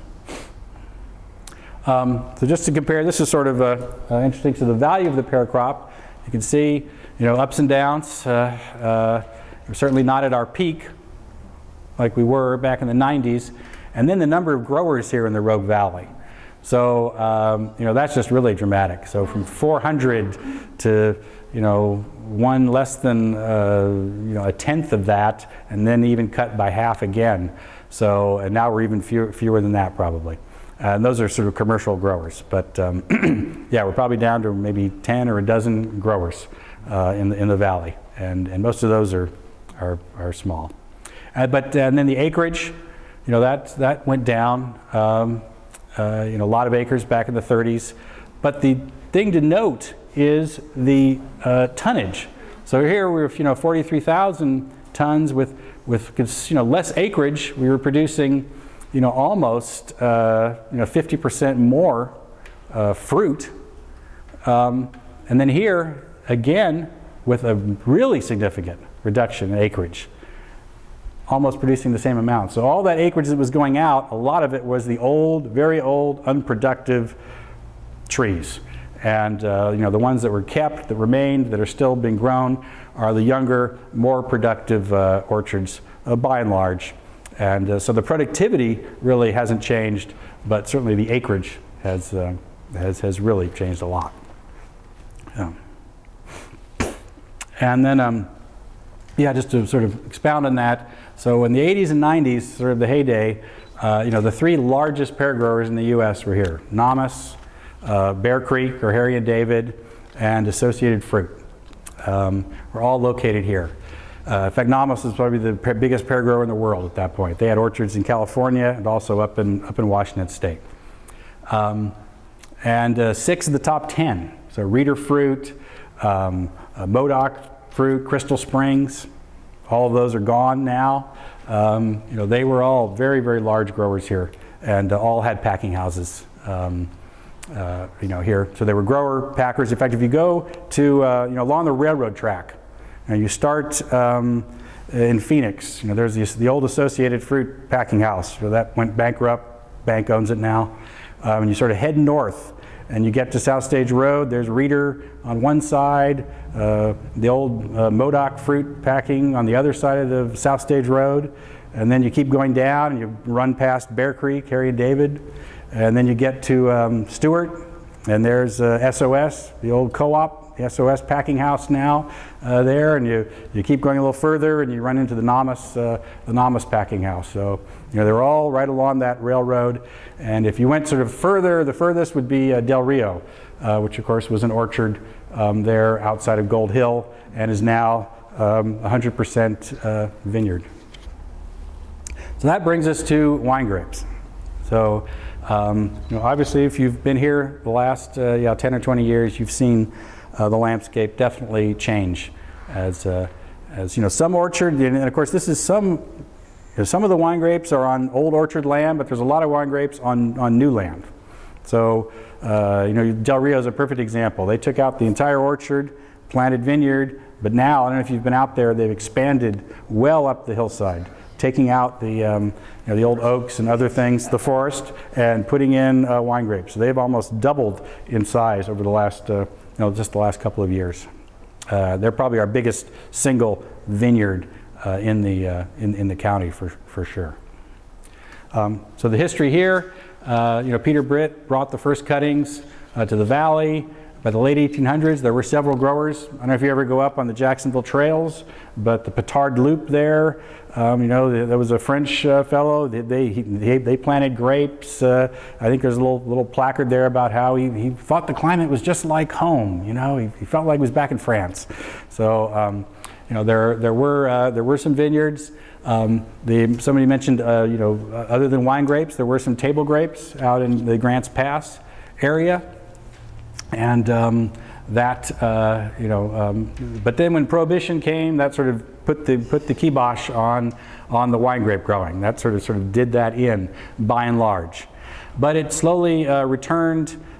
Um, so just to compare, this is sort of uh, uh, interesting. So the value of the pear crop, you can see, you know, ups and downs. Uh, uh, we're certainly not at our peak like we were back in the nineties. And then the number of growers here in the Rogue Valley. So, um, you know, that's just really dramatic. So from four hundred to, you know, one less than, uh, you know, a tenth of that, and then even cut by half again. So, and now we're even fewer, fewer than that probably. Uh, and those are sort of commercial growers. But um, yeah, we're probably down to maybe ten or a dozen growers uh, in, the, in the valley. And, and most of those are, are, are small. Uh, but uh, and then the acreage, you know, that, that went down. Um, uh, you know, a lot of acres back in the thirties. But the thing to note is the uh, tonnage. So here we're, you know, forty-three thousand tons with, with, you know, less acreage. We were producing, you know, almost, uh, you know, fifty percent more uh, fruit. Um, and then here, again, with a really significant reduction in acreage, almost producing the same amount. So all that acreage that was going out, a lot of it was the old, very old, unproductive trees. And uh, you know, the ones that were kept, that remained, that are still being grown, are the younger, more productive uh, orchards, uh, by and large. And uh, so the productivity really hasn't changed, but certainly the acreage has, uh, has, has really changed a lot. Yeah. And then, um, yeah, just to sort of expound on that. So in the eighties and nineties, sort of the heyday, uh, you know, the three largest pear growers in the U S were here: Nomis, uh, Bear Creek, or Harry and David, and Associated Fruit. Um, were all located here. Uh, in fact, Nomis is probably the biggest pear grower in the world at that point. They had orchards in California and also up in, up in Washington State. Um, and uh, six of the top ten, so Reeder Fruit, um, uh, Modoc Fruit, Crystal Springs, all of those are gone now. Um, you know, they were all very, very large growers here, and uh, all had packing houses, um, uh, you know, here. So they were grower packers. In fact, if you go to, uh, you know, along the railroad track, and you start um, in Phoenix, you know, there's this, the old Associated Fruit packing house. So that went bankrupt. Bank owns it now. Um, and you sort of head north, and you get to South Stage Road. There's Reeder on one side, uh, the old uh, Modoc Fruit packing on the other side of the South Stage Road. And then you keep going down, and you run past Bear Creek, Harry and David. And then you get to um, Stewart, and there's uh, S O S, the old co-op, the S O S packing house now uh, there. And you, you keep going a little further, and you run into the Nomis, uh, the Nomis packing house. So, you know, they're all right along that railroad. And if you went sort of further, the furthest would be uh, Del Rio, uh, which of course was an orchard um, there outside of Gold Hill, and is now um, one hundred percent uh, vineyard. So that brings us to wine grapes. So, um, you know, obviously, if you've been here the last uh, yeah, ten or twenty years, you've seen uh, the landscape definitely change. As, uh, as you know, some orchard, and of course, this is some. You know, some of the wine grapes are on old orchard land, but there's a lot of wine grapes on, on new land. So, uh, you know, Del Rio is a perfect example. They took out the entire orchard, planted vineyard, but now, I don't know if you've been out there, they've expanded well up the hillside, taking out the, um, you know, the old oaks and other things, the forest, and putting in uh, wine grapes. So they've almost doubled in size over the last, uh, you know, just the last couple of years. Uh, they're probably our biggest single vineyard Uh, in the uh, in, in the county for for sure. Um, so the history here, uh, you know, Peter Britt brought the first cuttings uh, to the valley. By the late eighteen hundreds, there were several growers. I don't know if you ever go up on the Jacksonville trails, but the Petard Loop there, um, you know, there was a French uh, fellow. They they, he, they planted grapes. Uh, I think there's a little little placard there about how he, he thought the climate was just like home. You know, he, he felt like he was back in France. So. Um, You know, there there were uh, there were some vineyards. Um, the, somebody mentioned, uh, you know, other than wine grapes, there were some table grapes out in the Grants Pass area, and um, that uh, you know. Um, but then when Prohibition came, that sort of put the put the kibosh on on the wine grape growing. That sort of sort of did that in by and large, but it slowly uh, returned.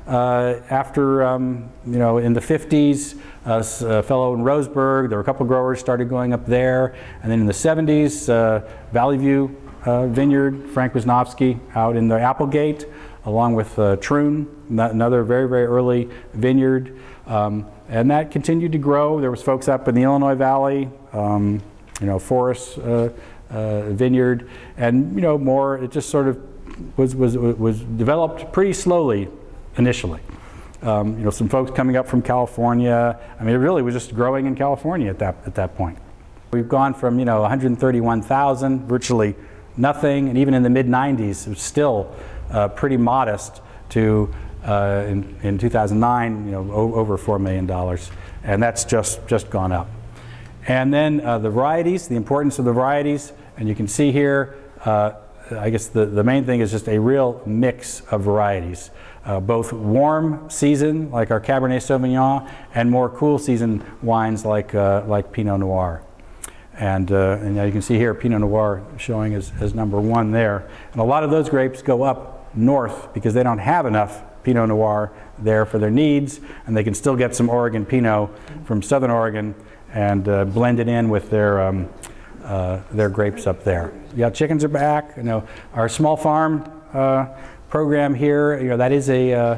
uh, after, um, you know, in the fifties, uh, a fellow in Roseburg, there were a couple growers started going up there. And then in the seventies, uh, Valley View uh, Vineyard, Frank Wisnowski out in the Applegate, along with uh, Troon, another very, very early vineyard. Um, and that continued to grow. There was folks up in the Illinois Valley, um, you know, Forest uh, uh, Vineyard, and, you know, more, it just sort of was, was, was developed pretty slowly initially. Um, you know, some folks coming up from California. I mean, it really was just growing in California at that, at that point. We've gone from, you know, one hundred thirty-one thousand, virtually nothing, and even in the mid nineties, it was still uh, pretty modest to, uh, in, in two thousand nine, you know, over four million dollars. And that's just, just gone up. And then uh, the varieties, the importance of the varieties, and you can see here, uh, I guess the, the main thing is just a real mix of varieties. Uh, both warm season, like our Cabernet Sauvignon, and more cool season wines like, uh, like Pinot Noir. And, uh, and you can see here Pinot Noir showing as, as number one there. And a lot of those grapes go up north because they don't have enough Pinot Noir there for their needs, and they can still get some Oregon Pinot from Southern Oregon and uh, blend it in with their, um, uh, their grapes up there. Yeah, chickens are back. You know, our small farm uh, program here, you know, that is a, uh,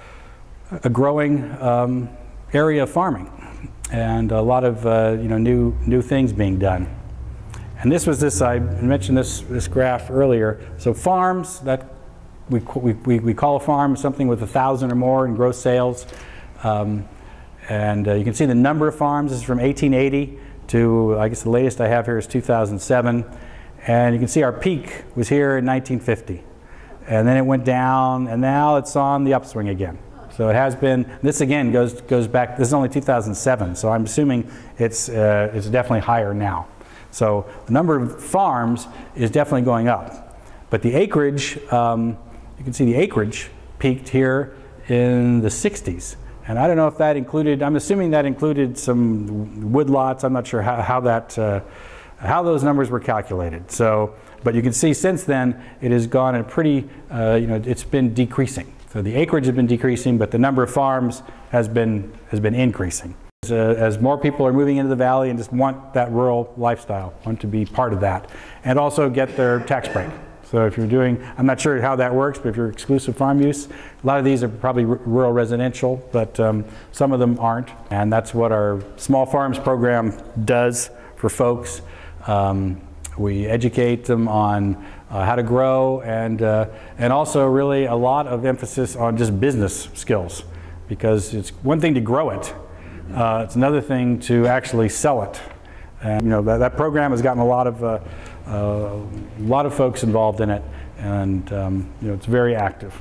a growing um, area of farming, and a lot of uh, you know, new new things being done. And this was this, I mentioned this this graph earlier. So farms, that we we we call a farm something with a thousand or more in gross sales, um, and uh, you can see the number of farms. This is from eighteen eighty to, I guess the latest I have here is two thousand seven, and you can see our peak was here in nineteen fifty. And then it went down, and now it's on the upswing again. So it has been, this again goes goes back, this is only two thousand seven, so I'm assuming it's, uh, it's definitely higher now. So the number of farms is definitely going up. But the acreage, um, you can see the acreage peaked here in the sixties. And I don't know if that included, I'm assuming that included some woodlots. I'm not sure how, how that, uh, how those numbers were calculated. So, but you can see since then it has gone in a pretty, uh, you know, it's been decreasing. So the acreage has been decreasing, but the number of farms has been has been increasing. As, uh, as more people are moving into the valley and just want that rural lifestyle, want to be part of that, and also get their tax break. So if you're doing, I'm not sure how that works, but if you're exclusive farm use, a lot of these are probably r rural residential, but um, some of them aren't, and that's what our small farms program does for folks. Um, we educate them on uh, how to grow, and uh, and also really a lot of emphasis on just business skills, because it's one thing to grow it, uh, it's another thing to actually sell it. And you know, that, that program has gotten a lot of uh, uh, a lot of folks involved in it, and um, you know, it's very active,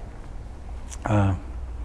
uh,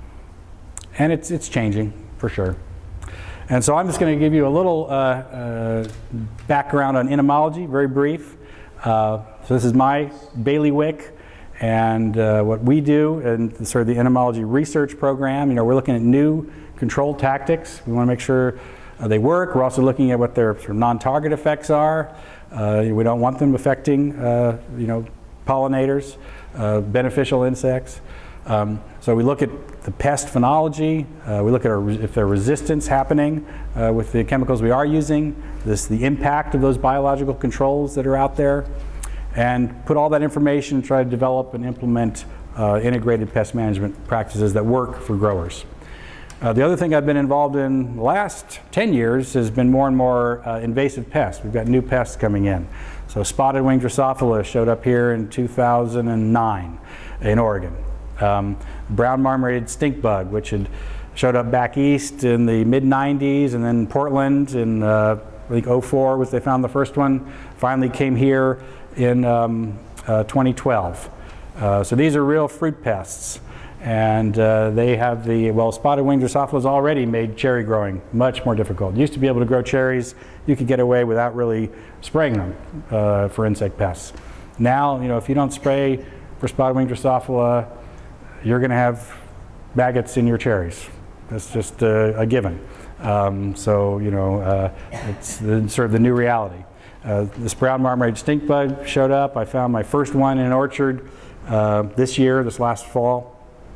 and it's it's changing for sure. And so I'm just going to give you a little uh, uh, background on entomology, very brief. Uh, so this is my bailiwick, and uh, what we do, and sort of the entomology research program. You know, we're looking at new control tactics. We want to make sure uh, they work. We're also looking at what their sort of non-target effects are. Uh, we don't want them affecting, uh, you know, pollinators, uh, beneficial insects. Um, so we look at the pest phenology, uh, we look at our, if there's resistance happening uh, with the chemicals we are using, this, the impact of those biological controls that are out there, and put all that information and try to develop and implement uh, integrated pest management practices that work for growers. Uh, the other thing I've been involved in the last ten years has been more and more uh, invasive pests. We've got new pests coming in. So spotted wing Drosophila showed up here in two thousand nine in Oregon. Um, brown marmorated stink bug, which had showed up back east in the mid nineties, and then Portland in uh, I think oh four was they found the first one. Finally came here in um, uh, twenty twelve. Uh, so these are real fruit pests, and uh, they have the, well, spotted wing Drosophila has already made cherry growing much more difficult. You used to be able to grow cherries, you could get away without really spraying them uh, for insect pests. Now, you know, if you don't spray for spotted wing Drosophila, you're going to have maggots in your cherries. That's just uh, a given. Um, so, you know, uh, it's the, sort of the new reality. Uh, this brown marmorated stink bug showed up. I found my first one in an orchard uh, this year, this last fall.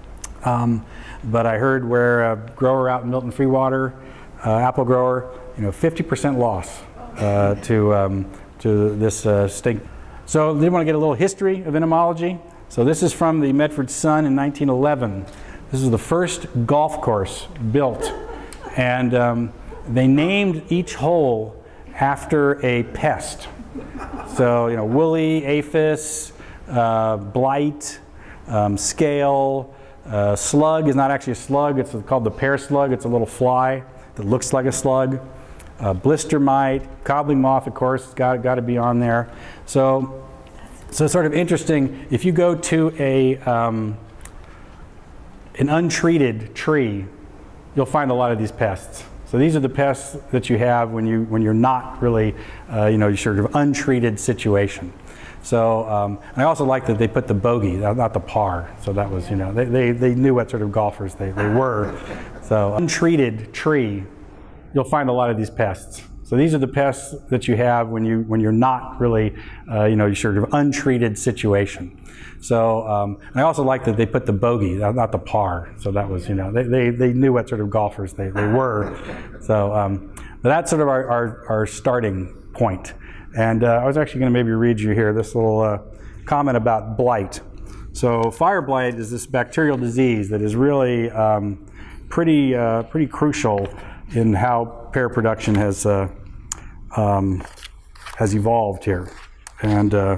Um, but I heard where a grower out in Milton Freewater, uh, apple grower, you know, fifty percent loss uh, to, um, to this uh, stink. So they want to get a little history of entomology. So this is from the Medford Sun in nineteen eleven. This is the first golf course built. And um, they named each hole after a pest. So, you know, woolly, aphis, uh, blight, um, scale, uh, slug is not actually a slug, it's called the pear slug. It's a little fly that looks like a slug. Uh, blister mite, cobbling moth, of course, got, got to be on there. So, so it's sort of interesting, if you go to a, um, an untreated tree, you'll find a lot of these pests. So these are the pests that you have when, you, when you're not really, uh, you know, you're sort of untreated situation. So, um, and I also like that they put the bogey, not the par. So that was, you know, they, they, they knew what sort of golfers they, they were. So untreated tree, you'll find a lot of these pests. So these are the pests that you have when, you, when you're not really, uh, you know, you're sort of untreated situation. So, um, and I also like that they put the bogey, not the par. So that was, you know, they, they, they knew what sort of golfers they, they were. So um, but that's sort of our, our, our starting point. And uh, I was actually going to maybe read you here this little uh, comment about blight. So fire blight is this bacterial disease that is really um, pretty, uh, pretty crucial in how pear production has, uh, um, has evolved here. And uh,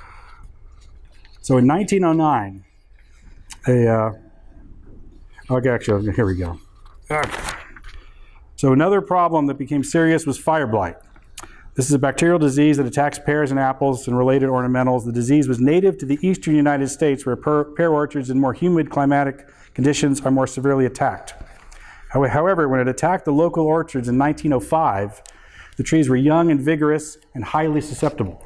so in nineteen oh nine, a, uh, okay, actually, here we go. So another problem that became serious was fire blight. This is a bacterial disease that attacks pears and apples and related ornamentals. The disease was native to the eastern United States, where pear orchards in more humid climatic conditions are more severely attacked. However, when it attacked the local orchards in nineteen oh five, the trees were young and vigorous and highly susceptible.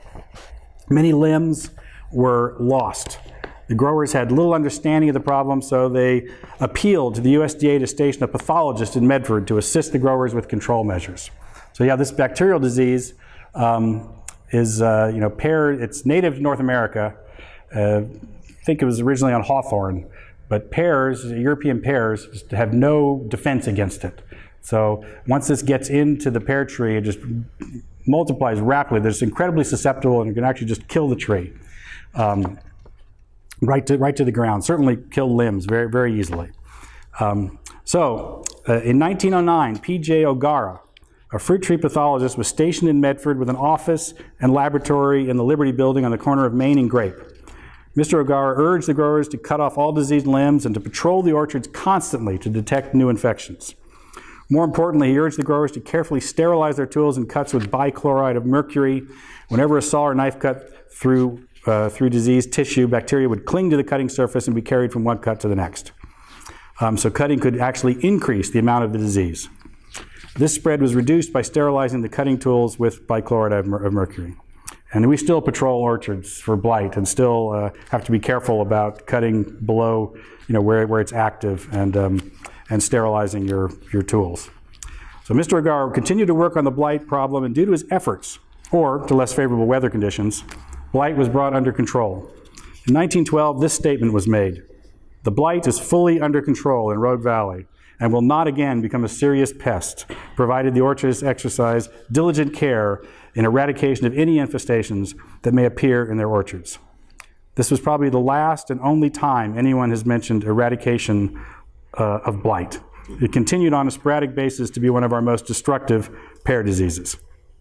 Many limbs were lost. The growers had little understanding of the problem, so they appealed to the U S D A to station a pathologist in Medford to assist the growers with control measures. So yeah, this bacterial disease um, is, uh, you know, pear, it's native to North America. Uh, I think it was originally on hawthorn, but pears, European pears, just have no defense against it. So once this gets into the pear tree, it just multiplies rapidly. They're just incredibly susceptible and it can actually just kill the tree. Um, right to, right to the ground, certainly kill limbs very, very easily. Um, so uh, in nineteen oh nine, P J O'Gara, a fruit tree pathologist, was stationed in Medford with an office and laboratory in the Liberty Building on the corner of Main and Grape. Mister O'Gara urged the growers to cut off all diseased limbs and to patrol the orchards constantly to detect new infections. More importantly, he urged the growers to carefully sterilize their tools and cuts with bichloride of mercury. Whenever a saw or knife cut through, uh, through diseased tissue, bacteria would cling to the cutting surface and be carried from one cut to the next. Um, so cutting could actually increase the amount of the disease. This spread was reduced by sterilizing the cutting tools with bichloride of, mer of mercury. And we still patrol orchards for blight and still uh, have to be careful about cutting below, you know, where, where it's active and, um, and sterilizing your, your tools. So Mister O'Gara continued to work on the blight problem, and due to his efforts, or to less favorable weather conditions, blight was brought under control. In nineteen twelve, this statement was made: "The blight is fully under control in Rogue Valley and will not again become a serious pest, provided the orchardists exercise diligent care in eradication of any infestations that may appear in their orchards." This was probably the last and only time anyone has mentioned eradication uh, of blight. It continued on a sporadic basis to be one of our most destructive pear diseases.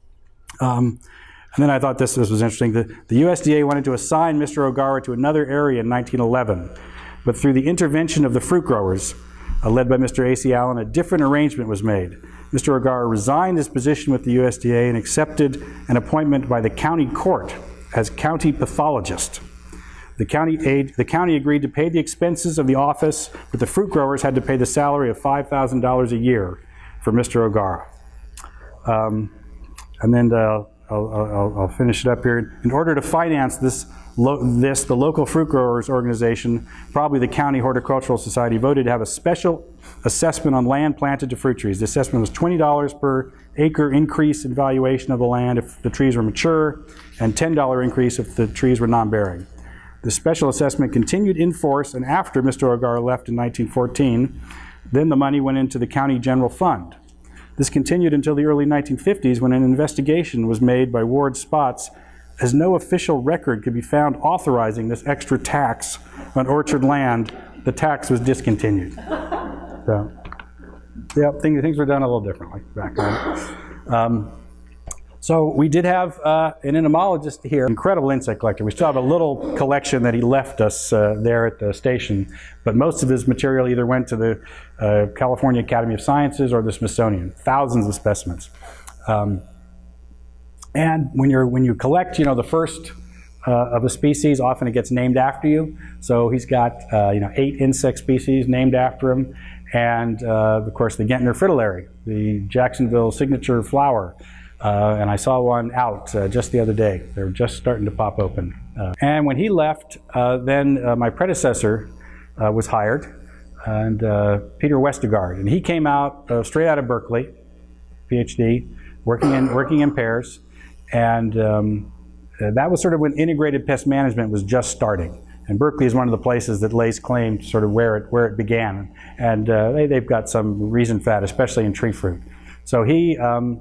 Um, and then I thought this, this was interesting. The, the U S D A wanted to assign Mister O'Gara to another area in nineteen eleven, but through the intervention of the fruit growers, Uh, led by Mister A C Allen, a different arrangement was made. Mister O'Gara resigned his position with the U S D A and accepted an appointment by the county court as county pathologist. The county, aid, the county agreed to pay the expenses of the office, but the fruit growers had to pay the salary of five thousand dollars a year for Mister O'Gara. Um, and then uh, I'll, I'll, I'll finish it up here. In order to finance this, lo this, the local fruit growers organization, probably the County Horticultural Society, voted to have a special assessment on land planted to fruit trees. The assessment was twenty dollars per acre increase in valuation of the land if the trees were mature, and ten dollars increase if the trees were non-bearing. The special assessment continued in force, and after Mister O'Gara left in nineteen fourteen, then the money went into the county general fund. This continued until the early nineteen fifties, when an investigation was made by Ward Spots, as no official record could be found authorizing this extra tax on orchard land. The tax was discontinued. So, yeah, things, things were done a little differently back then. Um, so we did have uh, an entomologist here, incredible insect collector. We still have a little collection that he left us uh, there at the station, but most of his material either went to the uh, California Academy of Sciences or the Smithsonian, thousands of specimens. Um, and when, you're, when you collect, you know, the first uh, of a species, often it gets named after you. So he's got, uh, you know, eight insect species named after him. And, uh, of course, the Gentner fritillary, the Jacksonville signature flower. Uh, and I saw one out uh, just the other day. They're just starting to pop open. Uh, and when he left, uh, then uh, my predecessor uh, was hired, and uh, Peter Westergaard. And he came out uh, straight out of Berkeley, PhD, working in, working in pairs. And um, that was sort of when integrated pest management was just starting. And Berkeley is one of the places that lays claim to sort of where it, where it began. And uh, they, they've got some reason for that, especially in tree fruit. So he, um,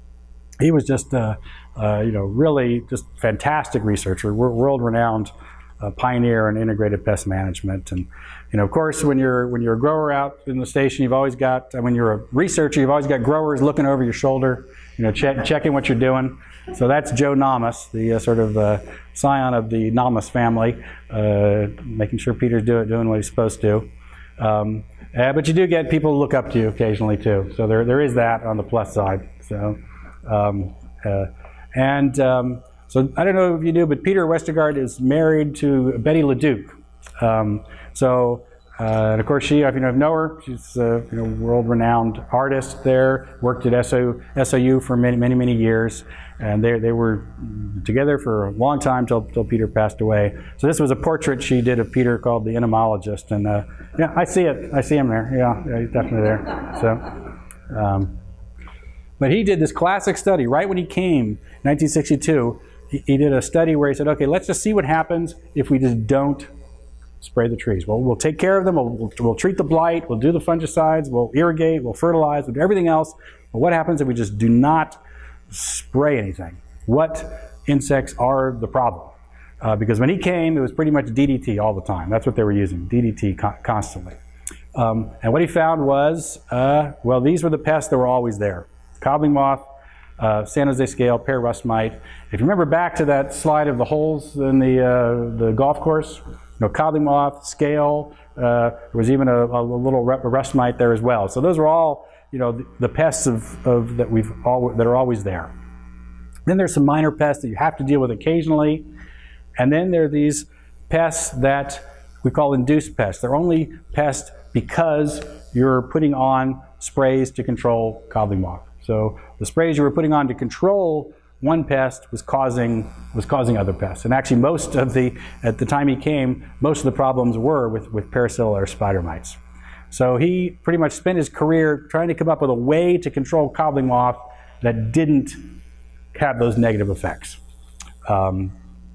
he was just, uh, uh, you know, really just fantastic researcher, world-renowned uh, pioneer in integrated pest management. And, you know, of course, when you're, when you're a grower out in the station, you've always got, when you're a researcher, you've always got growers looking over your shoulder, you know, check, checking what you're doing. So that's Joe Namas, the uh, sort of uh, scion of the Namas family, uh, making sure Peter's do, doing what he's supposed to. Um, uh, but you do get people who look up to you occasionally too. So there, there is that on the plus side. So, um, uh, and um, so I don't know if you knew, but Peter Westergaard is married to Betty LeDuc. Um, so, uh, and of course, she, if you know her, she's a you know, world-renowned artist there. Worked at S O U for many, many, many years. And they, they were together for a long time till, till Peter passed away. So this was a portrait she did of Peter called The Entomologist. And uh, yeah, I see it. I see him there. Yeah, yeah, he's definitely there. So, um, but he did this classic study right when he came, nineteen sixty-two. He, he did a study where he said, okay, let's just see what happens if we just don't spray the trees. Well, we'll take care of them. We'll, we'll, we'll treat the blight. We'll do the fungicides. We'll irrigate. We'll fertilize. We'll do everything else. But what happens if we just do not spray anything? What insects are the problem? Uh, because when he came, it was pretty much D D T all the time. That's what they were using, D D T co constantly. Um, and what he found was, uh, well, these were the pests that were always there. Cobbling moth, uh, San Jose scale, pear rust mite. If you remember back to that slide of the holes in the, uh, the golf course, you know, cobbling moth, scale, uh, there was even a, a little rust mite there as well. So those were all, you know, the, the pests of, of that we've all that are always there. Then there's some minor pests that you have to deal with occasionally, and then there are these pests that we call induced pests. They're only pests because you're putting on sprays to control cobbling moth. So the sprays you were putting on to control one pest was causing was causing other pests. And actually, most of the at the time he came, most of the problems were with with parasitical spider mites. So he pretty much spent his career trying to come up with a way to control cobbling moth that didn't have those negative effects. Um,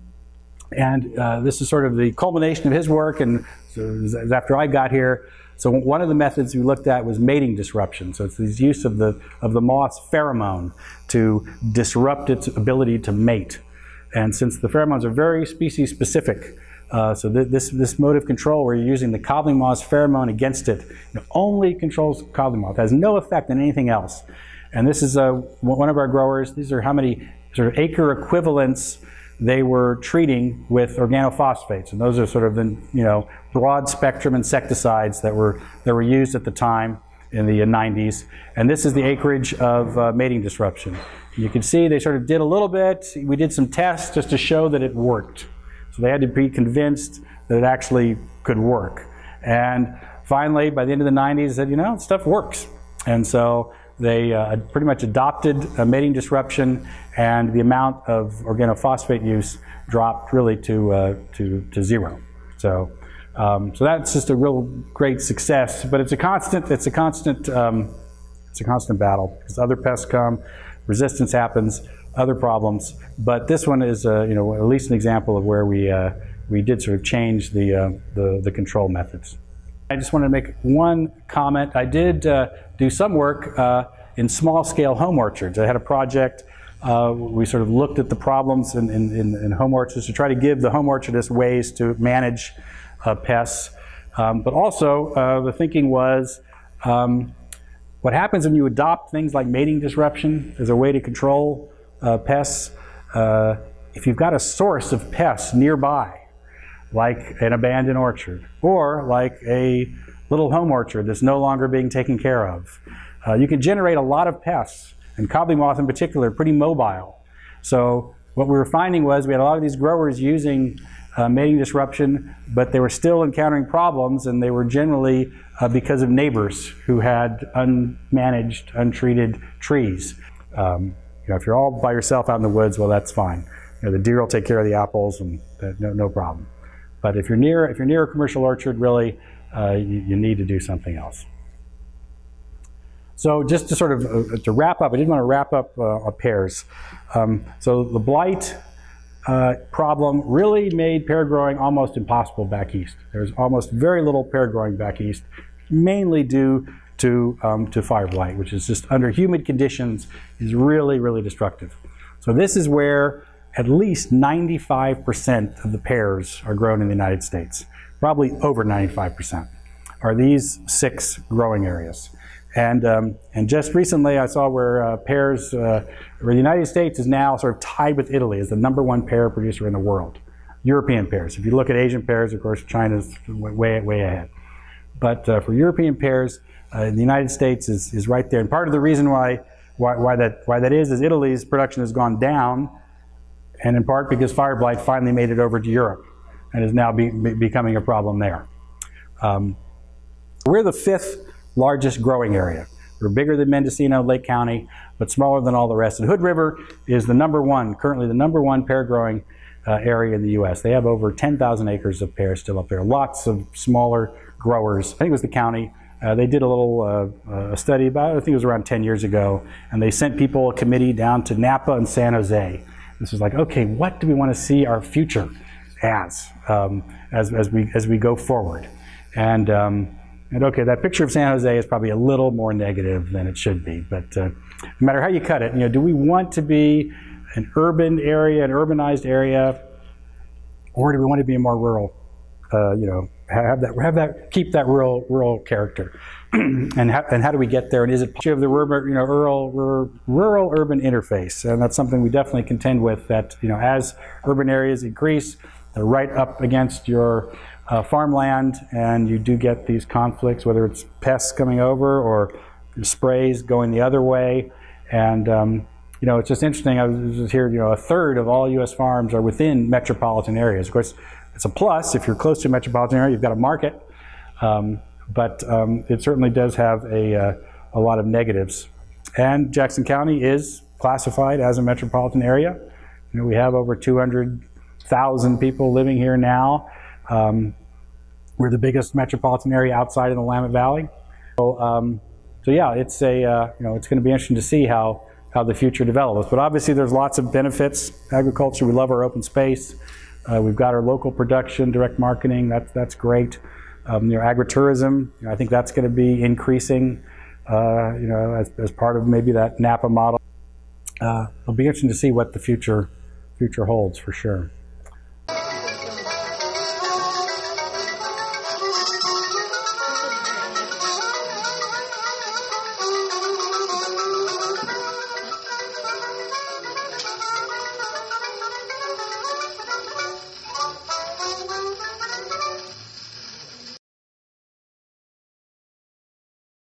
and uh, this is sort of the culmination of his work, and so after I got here. So one of the methods we looked at was mating disruption. So it's the use of the, of the moth's pheromone to disrupt its ability to mate. And since the pheromones are very species specific, Uh, so th this, this mode of control where you're using the cobbling moth's pheromone against it, it only controls cobbling moth. It has no effect on anything else. And this is uh, one of our growers. These are how many sort of acre equivalents they were treating with organophosphates. And those are sort of the you know, broad spectrum insecticides that were, that were used at the time in the nineties. And this is the acreage of uh, mating disruption. You can see they sort of did a little bit. We did some tests just to show that it worked. So they had to be convinced that it actually could work. And finally, by the end of the nineties, they said, you know, stuff works. And so they uh, pretty much adopted a mating disruption, and the amount of organophosphate use dropped really to, uh, to, to zero. So, um, so that's just a real great success, but it's a constant, it's a constant, um, it's a constant battle, because other pests come, resistance happens, other problems, but this one is, uh, you know, at least an example of where we uh, we did sort of change the, uh, the, the control methods. I just wanted to make one comment. I did uh, do some work uh, in small-scale home orchards. I had a project. Uh, we sort of looked at the problems in, in, in home orchards to try to give the home orchardists ways to manage uh, pests. Um, but also, uh, the thinking was, um, what happens when you adopt things like mating disruption as a way to control uh, pests? Uh, if you've got a source of pests nearby, like an abandoned orchard, or like a little home orchard that's no longer being taken care of, uh, you can generate a lot of pests, and cobbly moth in particular are pretty mobile. So what we were finding was we had a lot of these growers using uh, mating disruption, but they were still encountering problems, and they were generally uh, because of neighbors who had unmanaged, untreated trees. Um, you know, if you're all by yourself out in the woods, well, that's fine. You know, the deer will take care of the apples, and uh, no, no problem. But if you're near, if you're near a commercial orchard, really, uh, you, you need to do something else. So just to sort of uh, to wrap up, I did want to wrap up uh, pears. Um, so the blight uh, problem really made pear growing almost impossible back east. There's almost very little pear growing back east, mainly due to um, to fire blight, which is just under humid conditions is really, really destructive. So this is where at least ninety-five percent of the pears are grown in the United States. Probably over ninety-five percent are these six growing areas. And, um, and just recently I saw where uh, pears, uh, where the United States is now sort of tied with Italy as the number one pear producer in the world. European pears. If you look at Asian pears, of course, China's way, way ahead. But uh, for European pears, uh, the United States is, is right there. And part of the reason why, why, why, that, why that is, is Italy's production has gone down, and in part because fire blight finally made it over to Europe and is now be, be, becoming a problem there. Um, we're the fifth largest growing area. We're bigger than Mendocino, Lake County, but smaller than all the rest. And Hood River is the number one, currently the number one pear growing uh, area in the U S. They have over ten thousand acres of pears still up there. Lots of smaller growers. I think it was the county. Uh, they did a little uh, uh, study about it, I think it was around ten years ago, and they sent people, a committee, down to Napa and San Jose. This was like, okay, what do we want to see our future as, um, as, as, we, as we go forward? And, um, and okay, that picture of San Jose is probably a little more negative than it should be, but uh, no matter how you cut it, you know, do we want to be an urban area, an urbanized area, or do we want to be a more rural, uh, you know, have that, have that, keep that rural, rural character? and, how, and how do we get there? And is it part of the rural, you know, rural, rural, rural urban interface? And that's something we definitely contend with. That, you know, as urban areas increase, they're right up against your uh, farmland, and you do get these conflicts, whether it's pests coming over or sprays going the other way. And um, you know, it's just interesting. I was just here. You know, a third of all U S farms are within metropolitan areas. Of course, it's a plus if you're close to a metropolitan area. You've got a market. Um, But um, it certainly does have a, uh, a lot of negatives. And Jackson County is classified as a metropolitan area. You know, we have over two hundred thousand people living here now. Um, we're the biggest metropolitan area outside of the Willamette Valley. So, um, so yeah, it's a uh, you know, it's going to be interesting to see how how the future develops. But obviously, there's lots of benefits. Agriculture, we love our open space. Uh, we've got our local production, direct marketing. That's that's great. Um, you know, agritourism, you know, I think that's going to be increasing, uh, you know, as, as part of maybe that Napa model. Uh, it'll be interesting to see what the future future holds for sure.